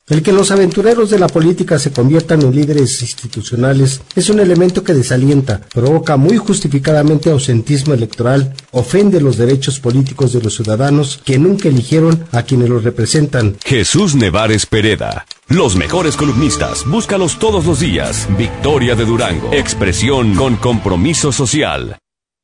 El que los aventureros de la política se conviertan en líderes institucionales es un elemento que desalienta, provoca muy justificadamente ausentismo electoral, ofende los derechos políticos de los ciudadanos que nunca eligieron a quienes los representan. Jesús Nevares Pereda. Los mejores columnistas, búscalos todos los días. Victoria de Durango. Expresión con compromiso social.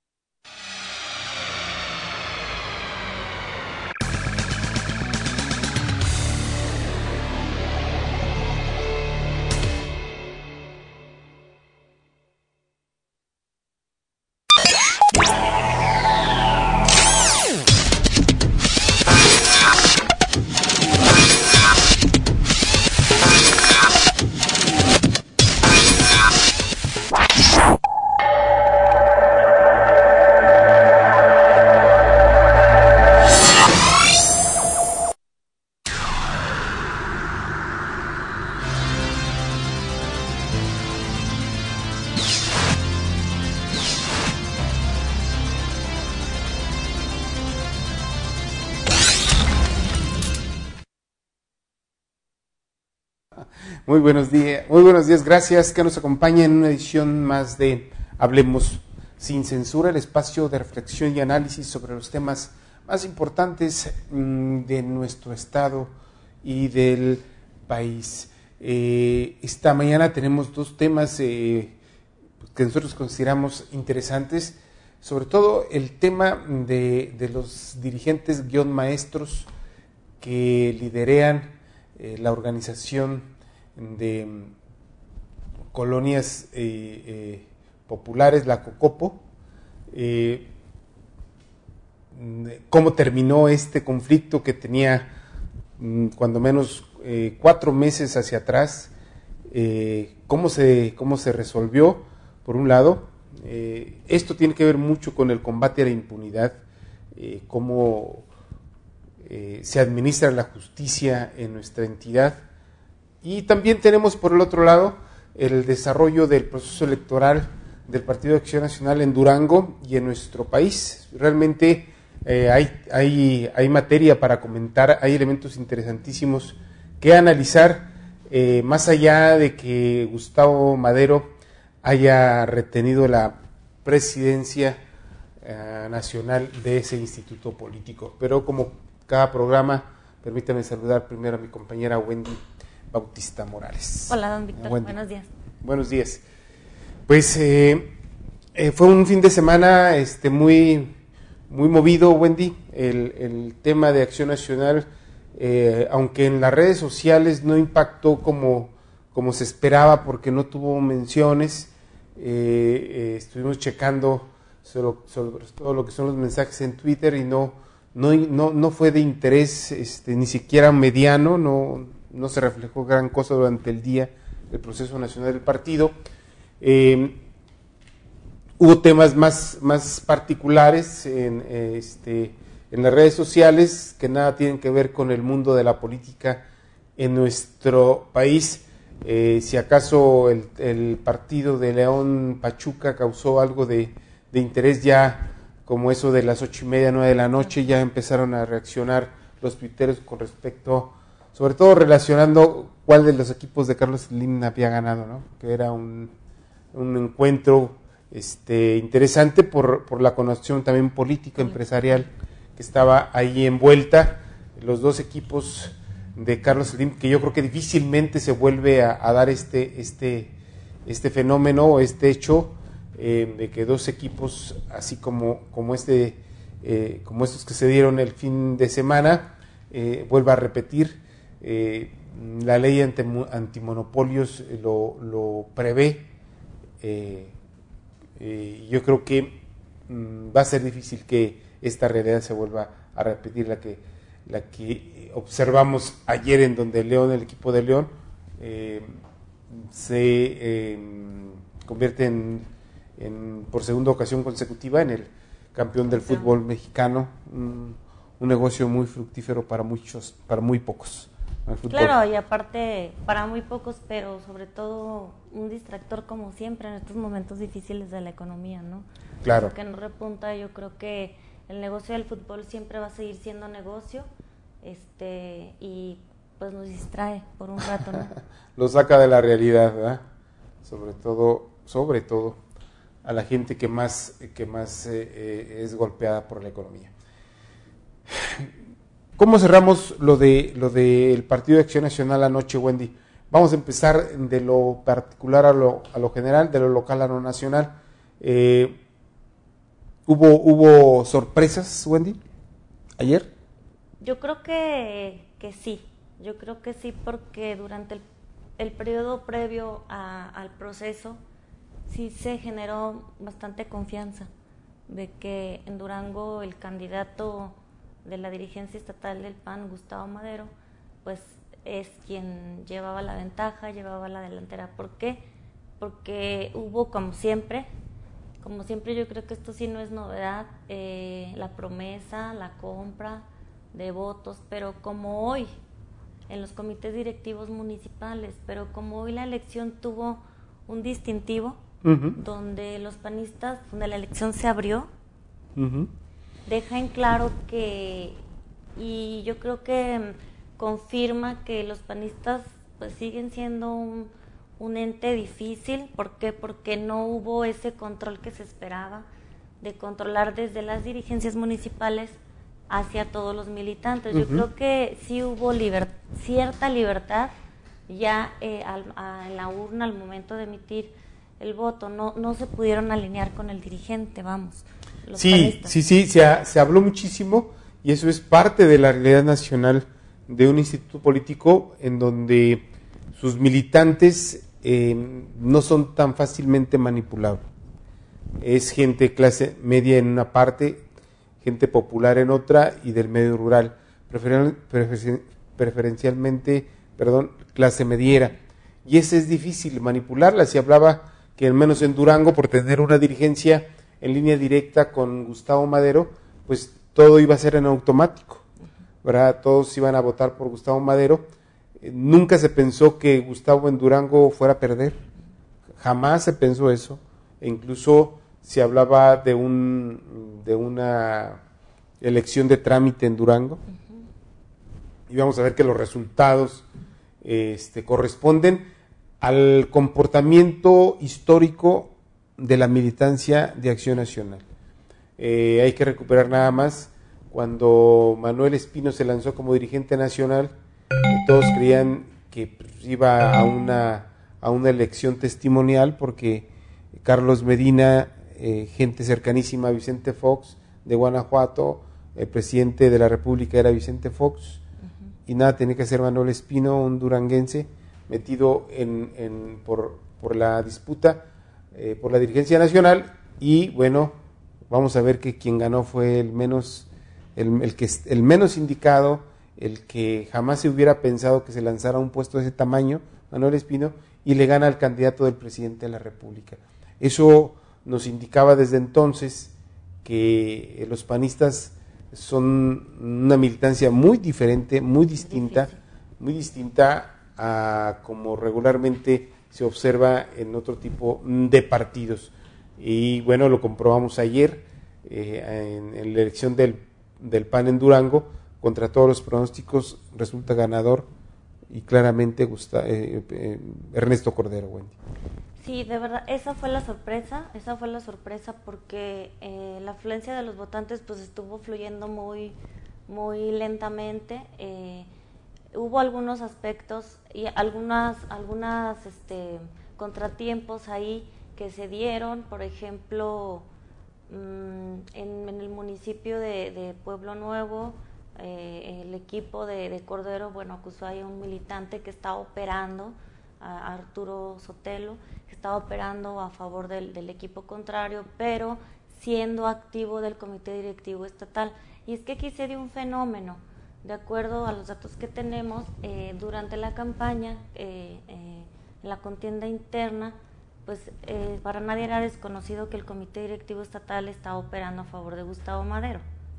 Muy buenos días, gracias que nos acompaña en una edición más de Hablemos sin Censura, el espacio de reflexión y análisis sobre los temas más importantes de nuestro estado y del país. Esta mañana tenemos dos temas que nosotros consideramos interesantes, sobre todo el tema de los dirigentes maestros que liderean la organización de colonias populares, la COCOPO, cómo terminó este conflicto que tenía cuando menos 4 meses hacia atrás, cómo se resolvió, por un lado. Esto tiene que ver mucho con el combate a la impunidad, cómo se administra la justicia en nuestra entidad. Y también tenemos por el otro lado el desarrollo del proceso electoral del Partido de Acción Nacional en Durango y en nuestro país. Realmente hay materia para comentar, hay elementos interesantísimos que analizar, más allá de que Gustavo Madero haya retenido la presidencia nacional de ese instituto político. Pero como cada programa, permítame saludar primero a mi compañera Wendy Bautista Morales. Hola, don Víctor. Wendy. Buenos días. Buenos días. Pues fue un fin de semana muy movido, Wendy. El tema de Acción Nacional, aunque en las redes sociales no impactó como se esperaba porque no tuvo menciones, estuvimos checando sobre todo lo que son los mensajes en Twitter y no fue de interés ni siquiera mediano, no se reflejó gran cosa durante el día del proceso nacional del partido. Hubo temas más particulares en las redes sociales que nada tienen que ver con el mundo de la política en nuestro país. Si acaso el partido de León Pachuca causó algo de interés, ya como eso de las 8:30, 9 de la noche, ya empezaron a reaccionar los tuiteros con respecto, sobre todo relacionando cuál de los equipos de Carlos Slim había ganado, ¿no? Que era un encuentro interesante por la connotación también política, empresarial que estaba ahí envuelta. Los dos equipos de Carlos Slim, que yo creo que difícilmente se vuelve a dar este fenómeno, este hecho, de que dos equipos así como estos que se dieron el fin de semana, vuelva a repetir. La ley antimonopolios lo prevé. Yo creo que va a ser difícil que esta realidad se vuelva a repetir, la que observamos ayer, en donde el equipo de León se convierte por segunda ocasión consecutiva en el campeón del fútbol mexicano, un negocio muy fructífero para muchos, para muy pocos. Claro, y aparte para muy pocos, pero sobre todo un distractor como siempre en estos momentos difíciles de la economía, ¿no? Claro. Porque no repunta, yo creo que el negocio del fútbol siempre va a seguir siendo negocio, y pues nos distrae por un rato, ¿no? Lo saca de la realidad, ¿verdad? Sobre todo a la gente que más es golpeada por la economía. ¿Cómo cerramos lo del Partido de Acción Nacional anoche, Wendy? Vamos a empezar de lo particular a lo general, de lo local a lo nacional. ¿Hubo sorpresas, Wendy, ayer? Yo creo que sí. Yo creo que sí, porque durante el periodo previo al proceso sí se generó bastante confianza de que en Durango el candidato de la dirigencia estatal del PAN, Gustavo Madero, pues es quien llevaba la ventaja, llevaba la delantera. ¿Por qué? Porque hubo, como siempre yo creo que esto sí no es novedad, la promesa, la compra de votos, pero como hoy en los comités directivos municipales, pero como hoy la elección tuvo un distintivo, donde los panistas, donde la elección se abrió, deja en claro que, y yo creo que confirma que los panistas pues siguen siendo un ente difícil. ¿Por qué? Porque no hubo ese control que se esperaba de controlar desde las dirigencias municipales hacia todos los militantes. Yo creo que sí hubo cierta libertad ya en la urna al momento de emitir el voto. No se pudieron alinear con el dirigente, vamos. Sí, se habló muchísimo, y eso es parte de la realidad nacional de un instituto político en donde sus militantes no son tan fácilmente manipulables. Es gente clase media en una parte, gente popular en otra, y del medio rural, preferencialmente, clase mediera. Y ese es difícil manipularla. Se hablaba que al menos en Durango, por tener una dirigencia en línea directa con Gustavo Madero, pues todo iba a ser en automático, ¿verdad? Todos iban a votar por Gustavo Madero. Nunca se pensó que Gustavo en Durango fuera a perder, jamás se pensó eso, e incluso se hablaba de una elección de trámite en Durango, y vamos a ver que los resultados corresponden al comportamiento histórico de la militancia de Acción Nacional. Hay que recuperar nada más cuando Manuel Espino se lanzó como dirigente nacional, todos creían que iba a una elección testimonial, porque Carlos Medina, gente cercanísima a Vicente Fox de Guanajuato, el presidente de la República era Vicente Fox, y nada tenía que hacer Manuel Espino, un duranguense metido por la disputa por la dirigencia nacional. Y bueno, vamos a ver que quien ganó fue el menos indicado, el que jamás se hubiera pensado que se lanzara a un puesto de ese tamaño, Manuel Espino, y le gana al candidato del presidente de la República. Eso nos indicaba desde entonces que los panistas son una militancia muy diferente, muy distinta a como regularmente se observa en otro tipo de partidos. Y bueno, lo comprobamos ayer en la elección del PAN en Durango. Contra todos los pronósticos resulta ganador, y claramente Ernesto Cordero, Wendy. Sí, de verdad, esa fue la sorpresa, porque la afluencia de los votantes pues estuvo fluyendo muy, muy lentamente. Hubo algunos aspectos y algunas contratiempos ahí que se dieron. Por ejemplo, en el municipio de Pueblo Nuevo, el equipo de Cordero, bueno, acusó ahí a un militante que estaba operando, a Arturo Sotelo, que estaba operando a favor del equipo contrario, pero siendo activo del comité directivo estatal. Y es que aquí se dio un fenómeno. De acuerdo a los datos que tenemos, durante la campaña, en la contienda interna, pues para nadie era desconocido que el comité directivo estatal estaba operando a favor de Gustavo Madero.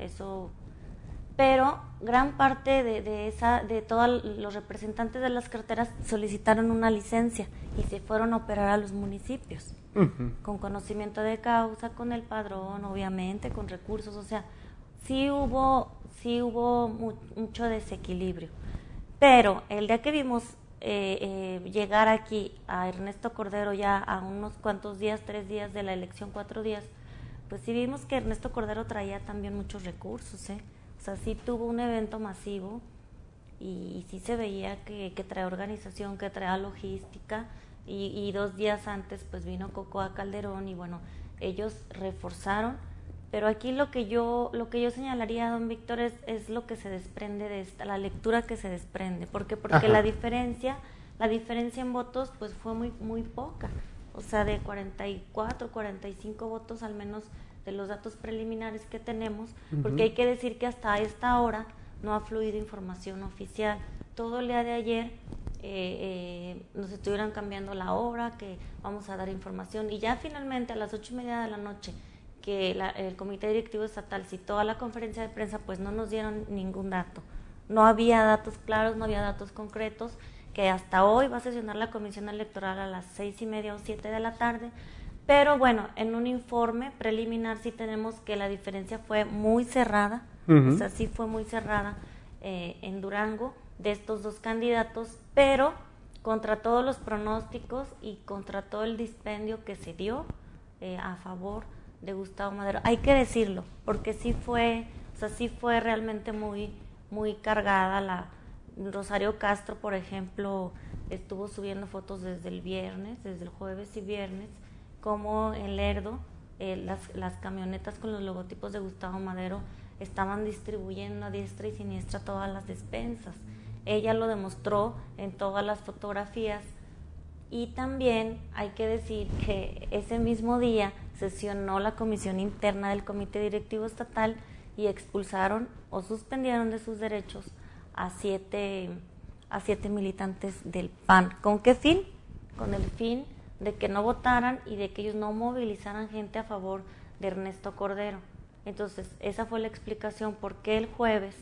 Pero gran parte de todos los representantes de las carteras solicitaron una licencia y se fueron a operar a los municipios, con conocimiento de causa, con el padrón, obviamente, con recursos. O sea, sí hubo mucho desequilibrio. Pero el día que vimos llegar aquí a Ernesto Cordero ya a unos cuantos días, 3 días de la elección, 4 días, pues sí vimos que Ernesto Cordero traía también muchos recursos, o sea, sí tuvo un evento masivo y sí se veía que traía organización, que traía logística, y 2 días antes pues vino Cocoa Calderón y bueno, ellos reforzaron. Pero aquí lo que yo señalaría, don Víctor, es lo que se desprende de esta, la lectura que se desprende, porque Ajá. la diferencia en votos pues fue muy poca, o sea, de 44, 45 votos al menos de los datos preliminares que tenemos, porque hay que decir que hasta esta hora no ha fluido información oficial. Todo el día de ayer nos estuvieron cambiando la hora, que vamos a dar información, y ya finalmente a las 8:30 de la noche que el Comité Directivo Estatal citó a la conferencia de prensa, pues no nos dieron ningún dato. No había datos claros, no había datos concretos, que hasta hoy va a sesionar la Comisión Electoral a las 6:30 o 7 de la tarde, pero bueno, en un informe preliminar sí tenemos que la diferencia fue muy cerrada, o sea, sí fue muy cerrada en Durango de estos 2 candidatos, pero contra todos los pronósticos y contra todo el dispendio que se dio a favor de Gustavo Madero. Hay que decirlo, porque sí fue realmente muy cargada. Rosario Castro, por ejemplo, estuvo subiendo fotos desde el jueves y viernes, como en Lerdo, las camionetas con los logotipos de Gustavo Madero estaban distribuyendo a diestra y siniestra todas las despensas. Ella lo demostró en todas las fotografías. Y también hay que decir que ese mismo día sesionó la comisión interna del Comité Directivo Estatal y expulsaron o suspendieron de sus derechos a 7 militantes del PAN. ¿Con qué fin? Con el fin de que no votaran y de que ellos no movilizaran gente a favor de Ernesto Cordero. Entonces, esa fue la explicación por qué el jueves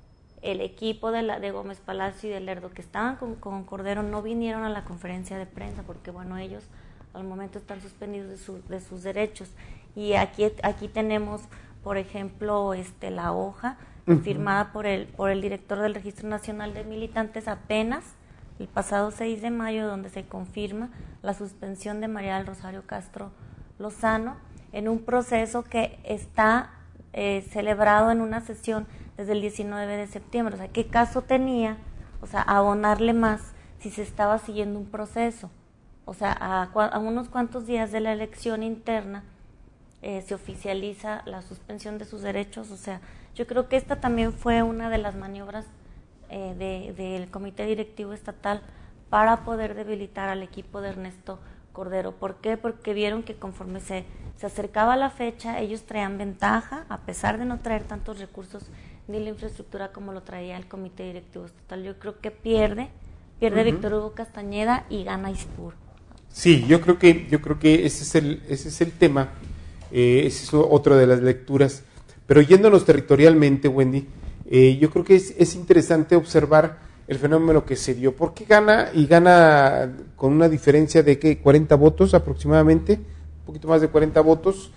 el equipo de Gómez Palacio y de Lerdo, que estaban con Cordero, no vinieron a la conferencia de prensa, porque bueno, ellos al momento están suspendidos de sus derechos. Y aquí tenemos, por ejemplo, la hoja firmada por el director del Registro Nacional de Militantes apenas el pasado 6 de mayo, donde se confirma la suspensión de María del Rosario Castro Lozano en un proceso que está celebrado en una sesión desde el 19 de septiembre. O sea, ¿qué caso tenía, abonarle más si se estaba siguiendo un proceso? O sea, a unos cuantos días de la elección interna se oficializa la suspensión de sus derechos. O sea, yo creo que esta también fue una de las maniobras del Comité Directivo Estatal para poder debilitar al equipo de Ernesto Cordero. ¿Por qué? Porque vieron que conforme se acercaba la fecha, ellos traían ventaja, a pesar de no traer tantos recursos ni la infraestructura como lo traía el Comité Directivo Estatal. Yo creo que pierde Víctor Hugo Castañeda y gana ISPUR. Sí, yo creo que ese es el tema, esa es otra de las lecturas. Pero yéndonos territorialmente, Wendy, yo creo que es interesante observar el fenómeno que se dio. ¿Por qué gana? Y gana con una diferencia de ¿qué? 40 votos aproximadamente, un poquito más de 40 votos,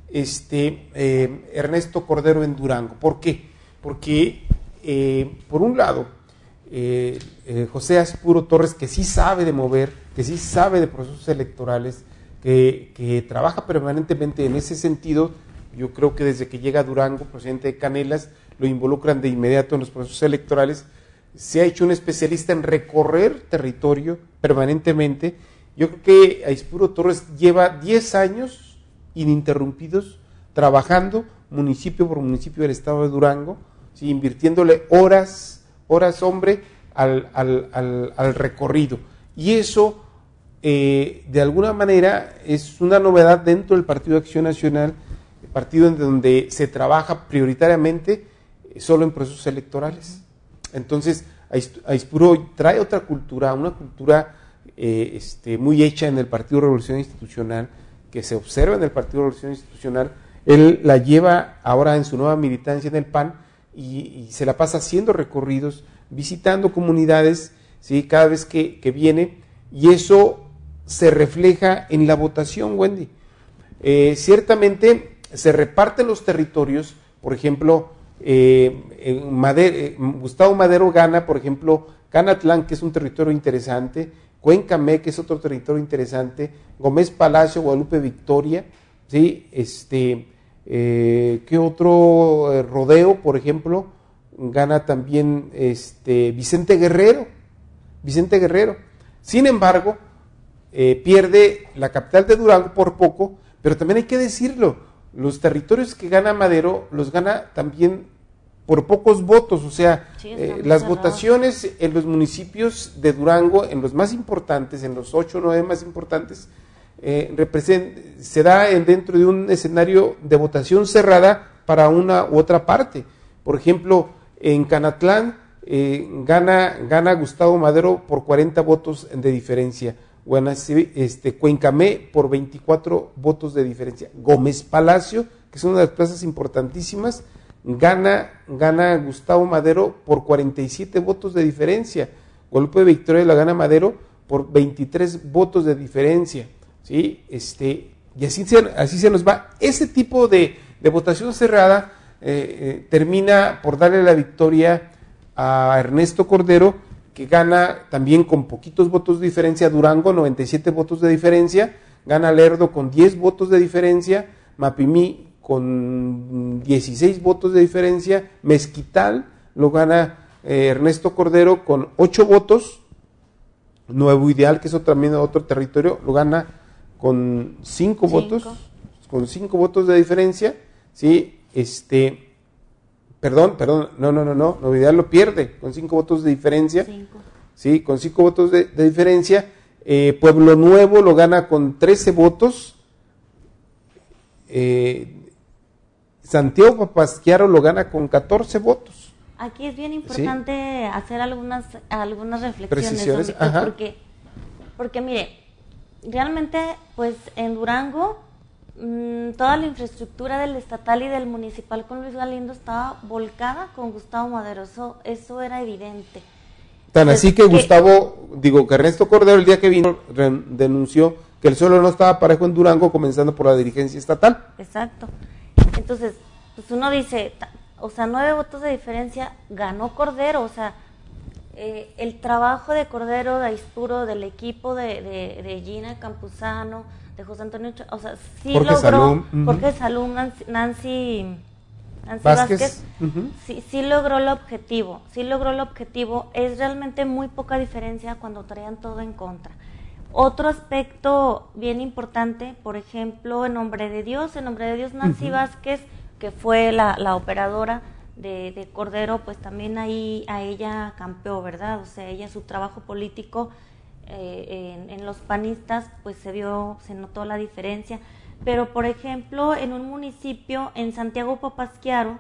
Ernesto Cordero en Durango. ¿Por qué? Porque, por un lado, José Aspuro Torres, que sí sabe de mover, que sí sabe de procesos electorales, que trabaja permanentemente en ese sentido. Yo creo que desde que llega a Durango, presidente de Canelas, lo involucran de inmediato en los procesos electorales. Se ha hecho un especialista en recorrer territorio permanentemente. Yo creo que Aispuro Torres lleva 10 años ininterrumpidos trabajando municipio por municipio del estado de Durango, ¿sí? Invirtiéndole horas hombre al recorrido. Y eso, de alguna manera, es una novedad dentro del Partido de Acción Nacional, el partido en donde se trabaja prioritariamente solo en procesos electorales. Entonces, Aispuro trae otra cultura, una cultura muy hecha en el Partido de Revolución Institucional, que se observa en el Partido de Revolución Institucional. Él la lleva ahora en su nueva militancia en el PAN y se la pasa haciendo recorridos, visitando comunidades, ¿sí? Cada vez que viene, y eso se refleja en la votación, Wendy. Ciertamente se reparten los territorios. Por ejemplo, Gustavo Madero gana, por ejemplo, Canatlán, que es un territorio interesante, Cuencamé, que es otro territorio interesante, Gómez Palacio, Guadalupe Victoria, ¿sí? ¿Qué otro? Rodeo, por ejemplo, gana también Vicente Guerrero. Sin embargo, pierde la capital de Durango por poco, pero también hay que decirlo, los territorios que gana Madero los gana también por pocos votos, o sea, las votaciones en los municipios de Durango, en los más importantes, en los 8 o 9 más importantes, se da dentro de un escenario de votación cerrada para una u otra parte. Por ejemplo, en Canatlán gana Gustavo Madero por 40 votos de diferencia, Cuencamé por 24 votos de diferencia, Gómez Palacio, que es una de las plazas importantísimas, gana Gustavo Madero por 47 votos de diferencia, Guadalupe Victoria la gana Madero por 23 votos de diferencia, ¿sí? Y así se nos va. Ese tipo de votación cerrada termina por darle la victoria a Ernesto Cordero, que gana también con poquitos votos de diferencia, Durango 97 votos de diferencia, gana Lerdo con 10 votos de diferencia, Mapimí con 16 votos de diferencia, Mezquital lo gana Ernesto Cordero con 8 votos, Nuevo Ideal, que es también otro territorio, lo gana con 5 votos, con 5 votos de diferencia, ¿sí? Perdón, no, Nuevo Ideal lo pierde con 5 votos de diferencia, sí, con 5 votos de diferencia, Pueblo Nuevo lo gana con 13 votos, Santiago Papasquiaro lo gana con 14 votos. Aquí es bien importante hacer algunas reflexiones, Víctor, porque mire, realmente pues en Durango toda la infraestructura del estatal y del municipal con Luis Galindo estaba volcada con Gustavo Madero, eso era evidente. Tan así que Ernesto Cordero el día que vino denunció que el suelo no estaba parejo en Durango, comenzando por la dirigencia estatal. Exacto. Entonces, pues uno dice, 9 votos de diferencia, ganó Cordero, el trabajo de Cordero, de Aispuro, del equipo de Gina Campuzano, de José Antonio, sí Jorge logró, Salum, Jorge Salum, Nancy Vázquez, sí logró el objetivo, es realmente muy poca diferencia cuando traían todo en contra. Otro aspecto bien importante, por ejemplo, en Nombre de Dios Nancy Vázquez, que fue la operadora de Cordero, pues también ahí a ella campeó, ¿verdad? O sea, ella, su trabajo político en los panistas, pues se notó la diferencia. Pero, por ejemplo, en un municipio, en Santiago Papasquiaro,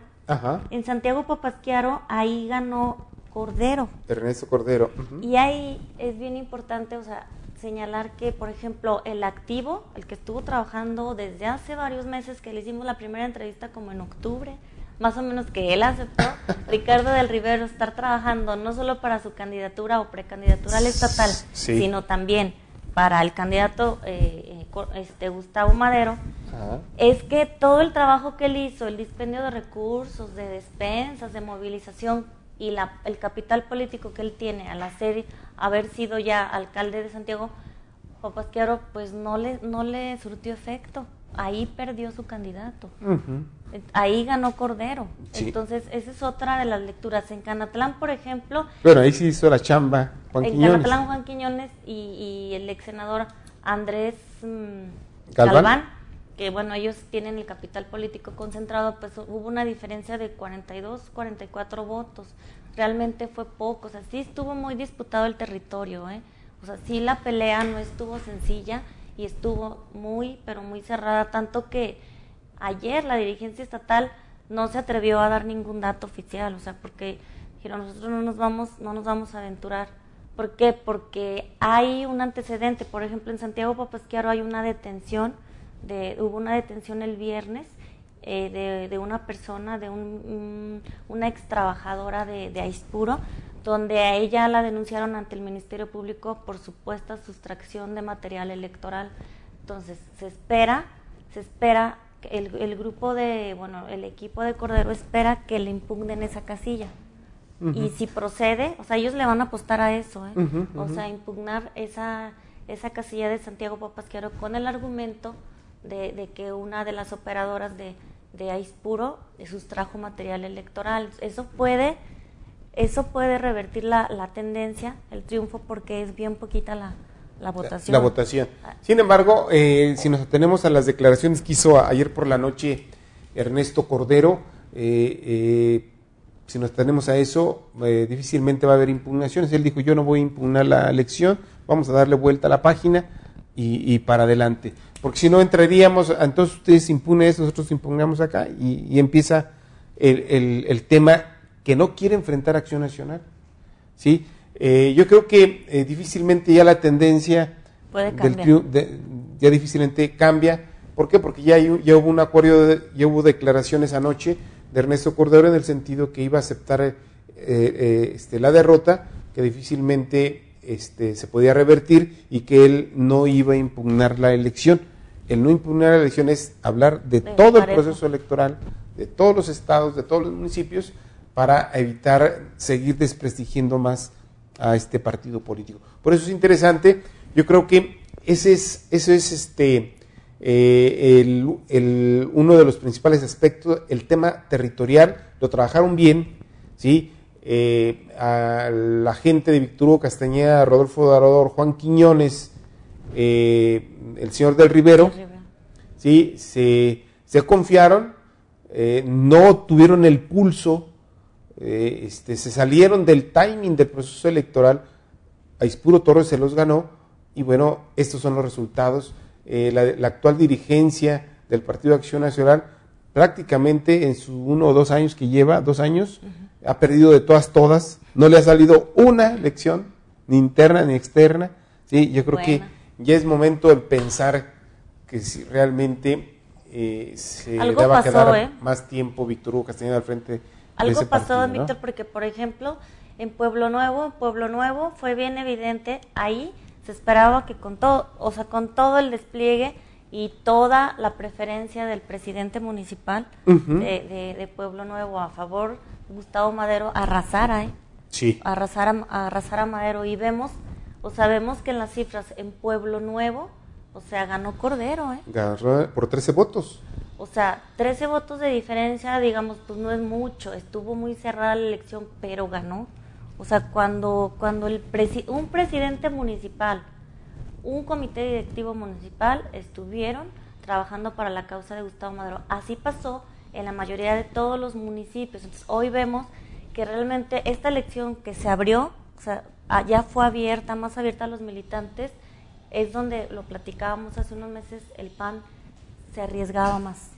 ahí ganó Cordero. Ernesto Cordero. Y ahí es bien importante, señalar que, por ejemplo, el activo, el que estuvo trabajando desde hace varios meses, que le hicimos la primera entrevista como en octubre, más o menos, que él aceptó, Ricardo del Rivero, estar trabajando no solo para su candidatura o precandidatura al estatal, sino también para el candidato Gustavo Madero, es que todo el trabajo que él hizo, el dispendio de recursos, de despensas, de movilización y el capital político que él tiene al haber sido ya alcalde de Santiago Papasquiaro, pues no le surtió efecto. Ahí perdió su candidato. Ahí ganó Cordero. Entonces, esa es otra de las lecturas. En Canatlán, por ejemplo... Bueno, ahí sí hizo la chamba Juan Quiñones y el ex senador Andrés Galván, que bueno, ellos tienen el capital político concentrado, pues hubo una diferencia de 42, 44 votos. Realmente fue poco. Sí estuvo muy disputado el territorio, sí la pelea no estuvo sencilla y estuvo muy, pero muy cerrada, tanto que ayer la dirigencia estatal no se atrevió a dar ningún dato oficial, porque dijeron, nosotros no nos vamos a aventurar. ¿Por qué? Porque hay un antecedente. Por ejemplo, en Santiago Papasquiaro hay una detención, hubo una detención el viernes de una persona, de una ex trabajadora de Aispuro, donde a ella la denunciaron ante el Ministerio Público por supuesta sustracción de material electoral. Entonces, se espera el grupo el equipo de Cordero espera que le impugnen esa casilla, y si procede, o sea, ellos le van a apostar a eso, o sea, impugnar esa casilla de Santiago Papasquiaro con el argumento de que una de las operadoras de Aispuro sustrajo material electoral. Eso puede revertir la tendencia, el triunfo, porque es bien poquita la votación. La votación. Sin embargo, si nos atenemos a las declaraciones que hizo ayer por la noche Ernesto Cordero, si nos atenemos a eso, difícilmente va a haber impugnaciones. Él dijo, yo no voy a impugnar la elección, vamos a darle vuelta a la página y para adelante. Porque si no entraríamos, entonces ustedes impugnan eso, nosotros impugnamos acá y empieza el tema que no quiere enfrentar Acción Nacional. ¿Sí? Yo creo que difícilmente ya la tendencia puede cambiar. Ya difícilmente cambia. ¿Por qué? Porque ya hubo un acuerdo, ya hubo declaraciones anoche de Ernesto Cordero en el sentido que iba a aceptar la derrota, que difícilmente se podía revertir y que él no iba a impugnar la elección. El no impugnar la elección es hablar de todo el proceso electoral, de todos los estados, de todos los municipios, para evitar seguir desprestigiando más a este partido político. Por eso es interesante. Yo creo que ese es uno de los principales aspectos, el tema territorial. Lo trabajaron bien, ¿sí? A la gente de Víctor Hugo Castañeda, Rodolfo Dorador, Juan Quiñones, el señor del Rivero, ¿sí? Se confiaron, no tuvieron el pulso, se salieron del timing del proceso electoral. Aispuro Torres se los ganó y bueno, estos son los resultados. La actual dirigencia del Partido de Acción Nacional prácticamente en sus 1 o 2 años que lleva, 2 años, ha perdido de todas, no le ha salido una elección, ni interna ni externa. Sí, yo creo que ya es momento de pensar que si realmente se algo va a pasó, quedar más tiempo Víctor Hugo Castañeda al frente. Algo pasó, partido, ¿no? Víctor, porque por ejemplo, en Pueblo Nuevo fue bien evidente, ahí se esperaba que con todo el despliegue y toda la preferencia del presidente municipal de Pueblo Nuevo a favor de Gustavo Madero arrasara, Sí. arrasara a Madero, y vemos que en las cifras en Pueblo Nuevo, ganó Cordero, Ganó por 13 votos. 13 votos de diferencia, digamos, pues no es mucho, estuvo muy cerrada la elección, pero ganó. Cuando un presidente municipal, un comité directivo municipal estuvieron trabajando para la causa de Gustavo Madero. Así pasó en la mayoría de todos los municipios. Entonces, hoy vemos que realmente esta elección que se abrió, ya fue abierta, más abierta a los militantes, es donde lo platicábamos hace unos meses, el PAN se arriesgaba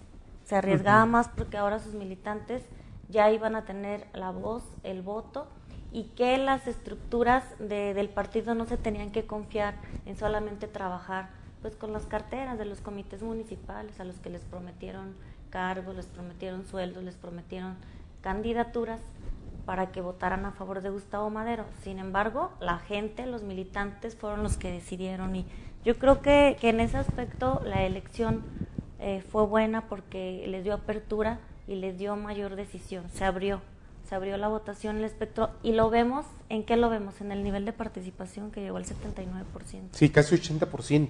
más porque ahora sus militantes ya iban a tener la voz, el voto, y que las estructuras del partido no se tenían que confiar en solamente trabajar pues con las carteras de los comités municipales, a los que les prometieron cargos, les prometieron sueldos, les prometieron candidaturas para que votaran a favor de Gustavo Madero. Sin embargo, la gente, los militantes fueron los que decidieron, y yo creo que en ese aspecto la elección fue buena porque les dio apertura y les dio mayor decisión. Se abrió la votación, el espectro, y lo vemos, ¿en qué lo vemos? En el nivel de participación que llegó al 79%. Sí, casi 80%.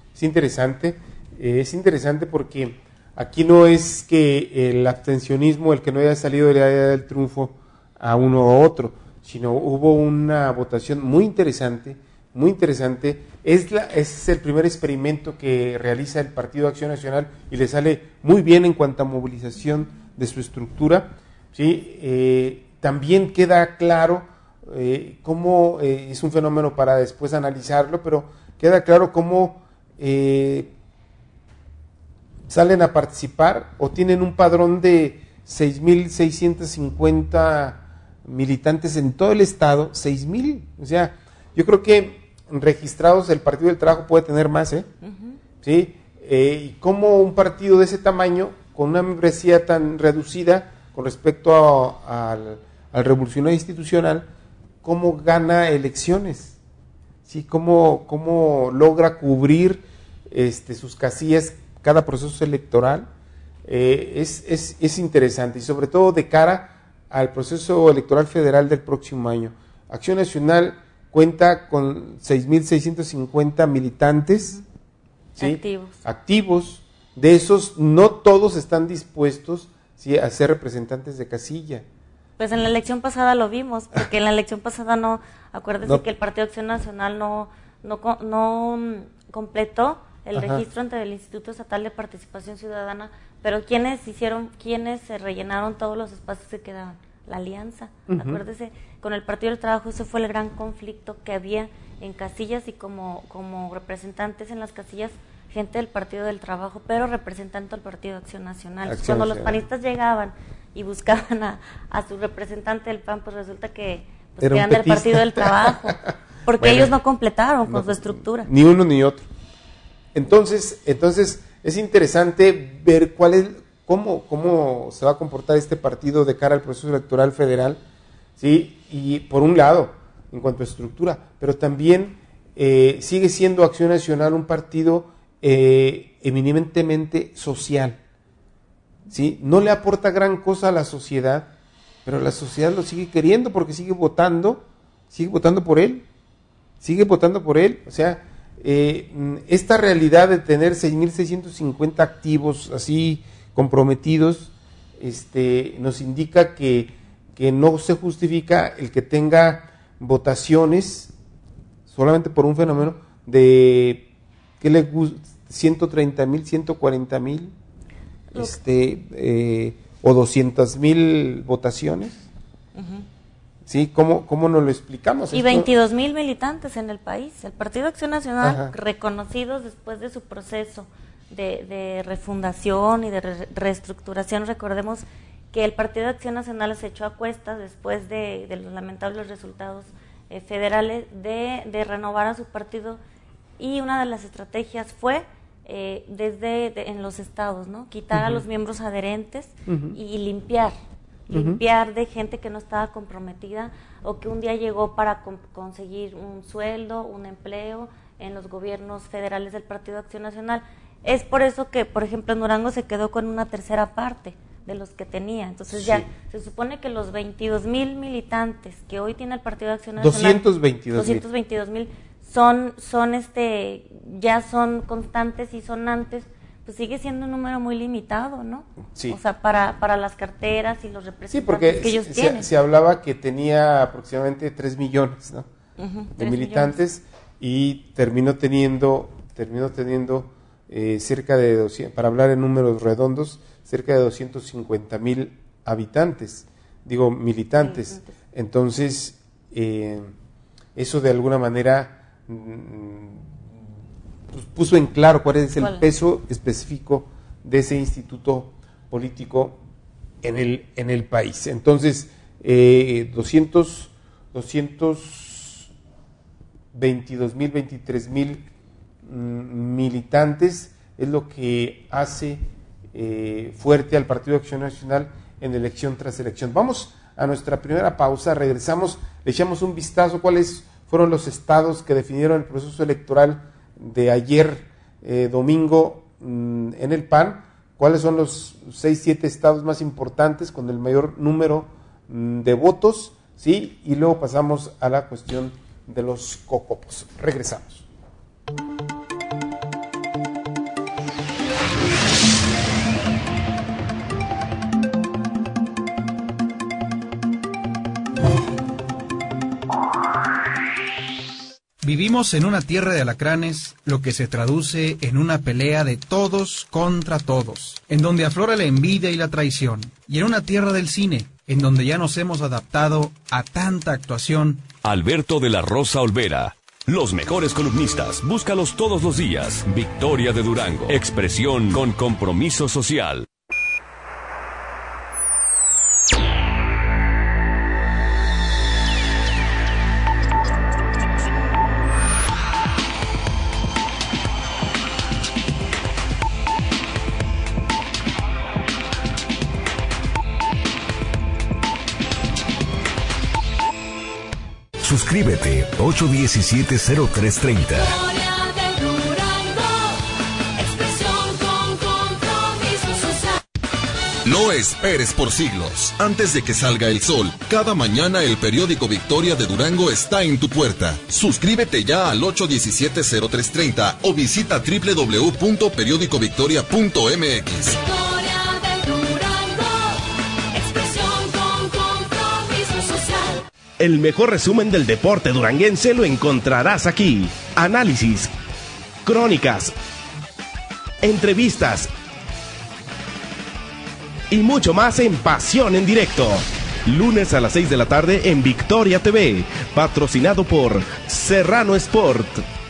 Es interesante porque aquí no es que el abstencionismo, el que no haya salido, le haya dado el triunfo a uno u otro, sino hubo una votación muy interesante. Es el primer experimento que realiza el Partido de Acción Nacional y le sale muy bien en cuanto a movilización de su estructura. ¿Sí? También queda claro cómo es un fenómeno para después analizarlo, pero queda claro cómo salen a participar o tienen un padrón de 6,650 militantes en todo el estado, 6,000, yo creo que registrados el Partido del Trabajo puede tener más, ¿sí? Y cómo un partido de ese tamaño, con una membresía tan reducida con respecto al revolucionario institucional, cómo gana elecciones, ¿sí? Cómo logra cubrir sus casillas cada proceso electoral. Es interesante, y sobre todo de cara al proceso electoral federal del próximo año. Acción Nacional cuenta con 6.650 militantes, ¿sí?, activos. De esos, no todos están dispuestos, ¿sí?, a ser representantes de casilla. Pues en la elección pasada lo vimos, porque en la elección pasada acuérdese que el Partido Acción Nacional no completó el registro ante el Instituto Estatal de Participación Ciudadana, pero quienes se rellenaron todos los espacios que quedaban, la alianza. Acuérdese, con el Partido del Trabajo ese fue el gran conflicto que había en casillas, y como representantes en las casillas, gente del Partido del Trabajo, pero representando al Partido Acción Nacional. Cuando los panistas llegaban y buscaban a su representante del PAN, pues resulta que eran del Partido del Trabajo, porque ellos no completaron con su estructura. Ni uno ni otro. Entonces es interesante ver cómo se va a comportar este partido de cara al proceso electoral federal, ¿sí? Y por un lado, en cuanto a estructura, pero también sigue siendo Acción Nacional un partido eminentemente social, ¿sí? No le aporta gran cosa a la sociedad, pero la sociedad lo sigue queriendo porque sigue votando por él. O sea, esta realidad de tener 6.650 activos así comprometidos, nos indica que no se justifica el que tenga votaciones solamente por un fenómeno de, ¿qué le gusta? 130,000, 140,000, o 200,000 votaciones. ¿Sí? ¿Cómo nos lo explicamos? Y 22,000 militantes en el país. El Partido Acción Nacional, reconocidos después de su proceso de refundación y de reestructuración. Recordemos que el Partido Acción Nacional se echó a cuestas después de los lamentables resultados federales de renovar a su partido, y una de las estrategias fue en los estados, ¿no?, quitar a los miembros adherentes y limpiar de gente que no estaba comprometida o que un día llegó para conseguir un sueldo, un empleo en los gobiernos federales del Partido Acción Nacional. Es por eso que, por ejemplo, en Durango se quedó con una tercera parte de los que tenía. Entonces ya se supone que los 22,000 militantes que hoy tiene el Partido de Acción Nacional, 222,000 ya son constantes y sonantes, pues sigue siendo un número muy limitado, ¿no? Sí. O sea, para las carteras y los Sí, representantes porque que ellos tienen. Se hablaba que tenía aproximadamente 3 millones, ¿no?, de militantes, y terminó teniendo cerca de 200, para hablar en números redondos, cerca de 250,000 militantes. Entonces, eso de alguna manera puso en claro cuál es el peso específico de ese instituto político en el país. Entonces, 222,000, 23,000 militantes es lo que hace fuerte al Partido de Acción Nacional en elección tras elección. Vamos a nuestra primera pausa, regresamos, le echamos un vistazo cuáles fueron los estados que definieron el proceso electoral de ayer domingo en el PAN, cuáles son los 6-7 estados más importantes con el mayor número de votos, ¿sí? Y luego pasamos a la cuestión de los cocopos. Regresamos. Vivimos en una tierra de alacranes, lo que se traduce en una pelea de todos contra todos, en donde aflora la envidia y la traición, y en una tierra del cine, en donde ya nos hemos adaptado a tanta actuación. Alberto de la Rosa Olvera. Los mejores columnistas, búscalos todos los días. Victoria de Durango. Expresión con compromiso social. Suscríbete 817-0330. No esperes por siglos. Antes de que salga el sol, cada mañana el periódico Victoria de Durango está en tu puerta. Suscríbete ya al 817-0330 o visita www.periodicovictoria.mx. Victoria de Durango, expresión con compromiso social. El mejor resumen del deporte duranguense lo encontrarás aquí. Análisis, crónicas, entrevistas y mucho más en Pasión en Directo. Lunes a las 6 de la tarde en Victoria TV, patrocinado por Serrano Sport.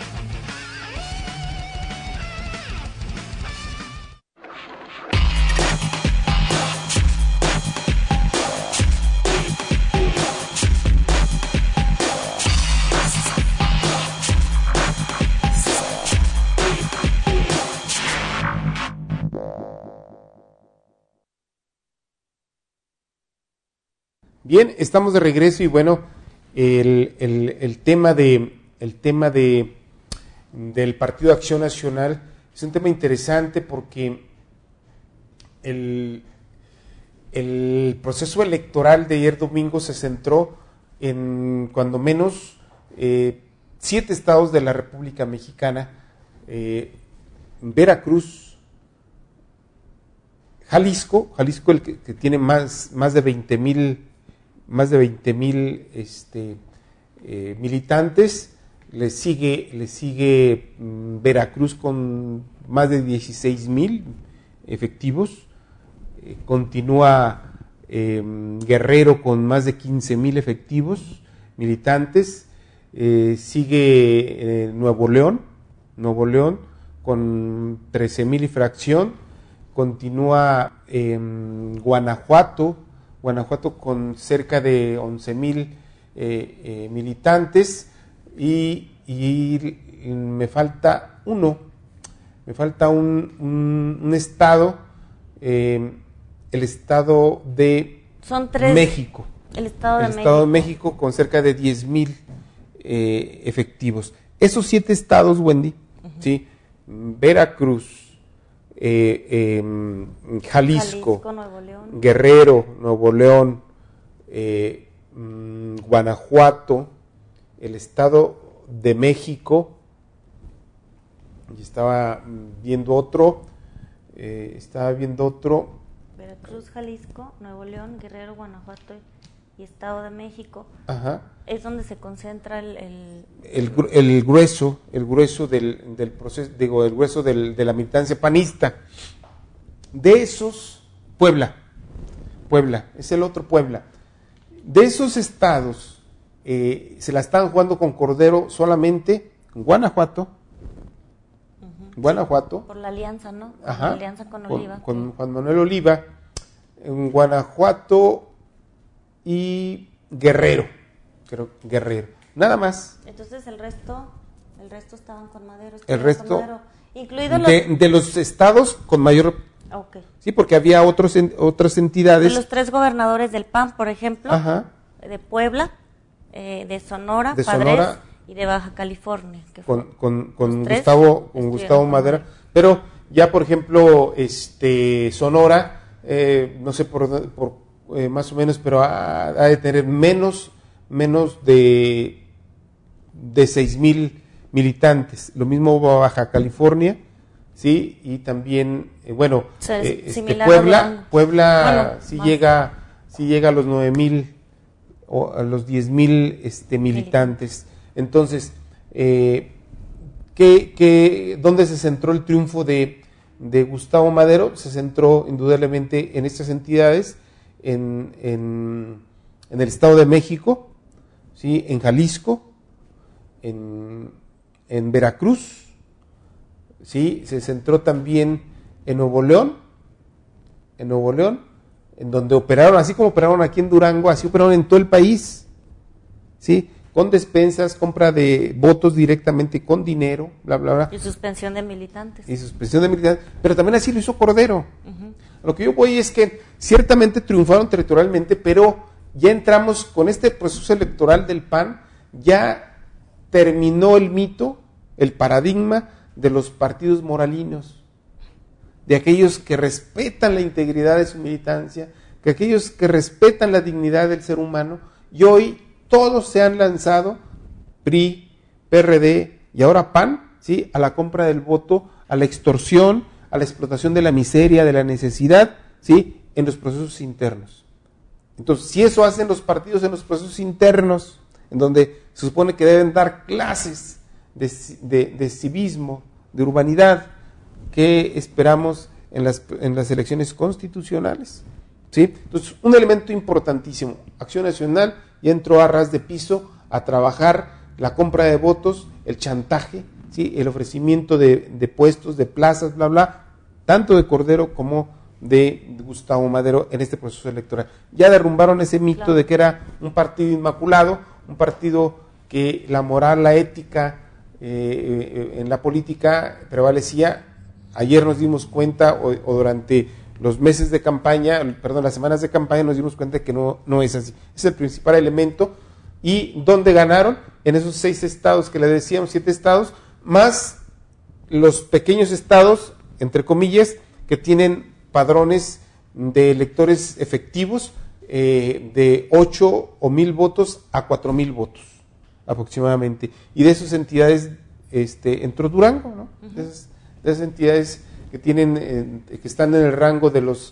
Bien, estamos de regreso y bueno, el tema del Partido Acción Nacional es un tema interesante porque el proceso electoral de ayer domingo se centró en cuando menos 7 estados de la República Mexicana, Veracruz, Jalisco el que tiene más de 20,000 militantes, le sigue Veracruz con más de 16,000 efectivos, continúa Guerrero con más de 15,000 efectivos militantes, sigue Nuevo León con 13,000 y fracción, continúa Guanajuato con cerca de 11,000 militantes y me falta un estado, el estado de México. El estado de México con cerca de 10,000 efectivos. Esos 7 estados, Wendy, ¿sí? Veracruz, Jalisco, Nuevo León, Guerrero, Nuevo León, Guanajuato, el Estado de México, y estaba viendo otro, Veracruz, Jalisco, Nuevo León, Guerrero, Guanajuato y Estado de México. Ajá. Es donde se concentra el grueso del proceso, el grueso de la militancia panista. De esos, Puebla, es el otro Puebla. De esos estados, se la están jugando con Cordero solamente Guanajuato. Por la alianza, ¿no? Ajá. La alianza con Oliva. Con Juan Manuel Oliva, en Guanajuato y Guerrero. Nada más. Entonces el resto estaban con Madero. El resto, incluidos de los estados con mayor. Okay. Sí, porque había otras entidades. Los 3 gobernadores del PAN, por ejemplo, ajá, de Puebla, de Sonora, y de Baja California. Que con Gustavo Madero. Pero ya, por ejemplo, Sonora, no sé por más o menos, pero ha de tener menos de 6,000 militantes. Lo mismo Baja California, sí, y también Puebla sí llega a los 9,000 o a los 10,000 militantes. Entonces, ¿dónde se centró el triunfo de Gustavo Madero? Se centró indudablemente en estas entidades, en el Estado de México, ¿sí? En Jalisco, en Veracruz, ¿sí? Se centró también en Nuevo León, en donde operaron, así como operaron aquí en Durango, así operaron en todo el país, ¿sí? Con despensas, compra de votos directamente con dinero, bla, bla, bla. Y suspensión de militantes. Pero también así lo hizo Cordero. Uh-huh. Lo que yo voy es que ciertamente triunfaron territorialmente, pero ya entramos con este proceso electoral del PAN, ya terminó el mito, el paradigma de los partidos moralinos. de aquellos que respetan la integridad de su militancia, de aquellos que respetan la dignidad del ser humano, y hoy todos se han lanzado, PRI, PRD y ahora PAN, ¿sí?, a la compra del voto, a la extorsión, a la explotación de la miseria, de la necesidad, ¿sí?, en los procesos internos. Entonces, si eso hacen los partidos en los procesos internos, en donde se supone que deben dar clases de civismo, de urbanidad, ¿qué esperamos en las elecciones constitucionales? ¿Sí? Entonces, un elemento importantísimo, Acción Nacional ya entró a ras de piso a trabajar la compra de votos, el chantaje, ¿sí?, el ofrecimiento de puestos, de plazas, bla, bla, tanto de Cordero como de Gustavo Madero en este proceso electoral. Ya derrumbaron ese mito de que era un partido inmaculado, un partido que la moral, la ética en la política prevalecía. Ayer nos dimos cuenta, o durante los meses de campaña, las semanas de campaña, nos dimos cuenta que no es así. Es el principal elemento. ¿Y dónde ganaron? En esos 6 estados que le decíamos, 7 estados, más los pequeños estados, entre comillas, que tienen padrones de electores efectivos de 8 o 1,000 votos a 4,000 votos aproximadamente. Y de esas entidades entró Durango, ¿no? Uh-huh. De esas entidades que tienen que están en el rango de los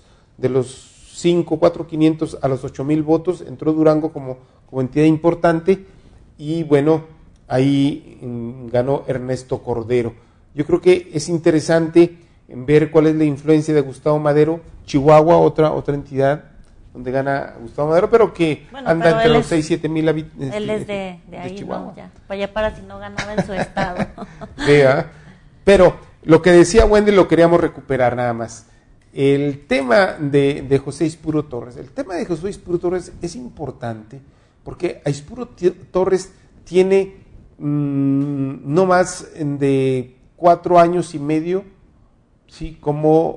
4,500 a los 8,000 votos, entró Durango como entidad importante, y bueno, ahí ganó Ernesto Cordero. Yo creo que es interesante ver cuál es la influencia de Gustavo Madero. Chihuahua, otra entidad donde gana Gustavo Madero, pero que anda entre los 6-7 mil habitantes. Él es de ahí, Chihuahua. ¿No? Ya, para allá para si no ganaba en su estado. Vea, pero lo que decía Wendy lo queríamos recuperar nada más. El tema de José Aispuro Torres. El tema de José Aispuro Torres es importante porque Aispuro Torres tiene no más de 4 años y medio, ¿sí?, como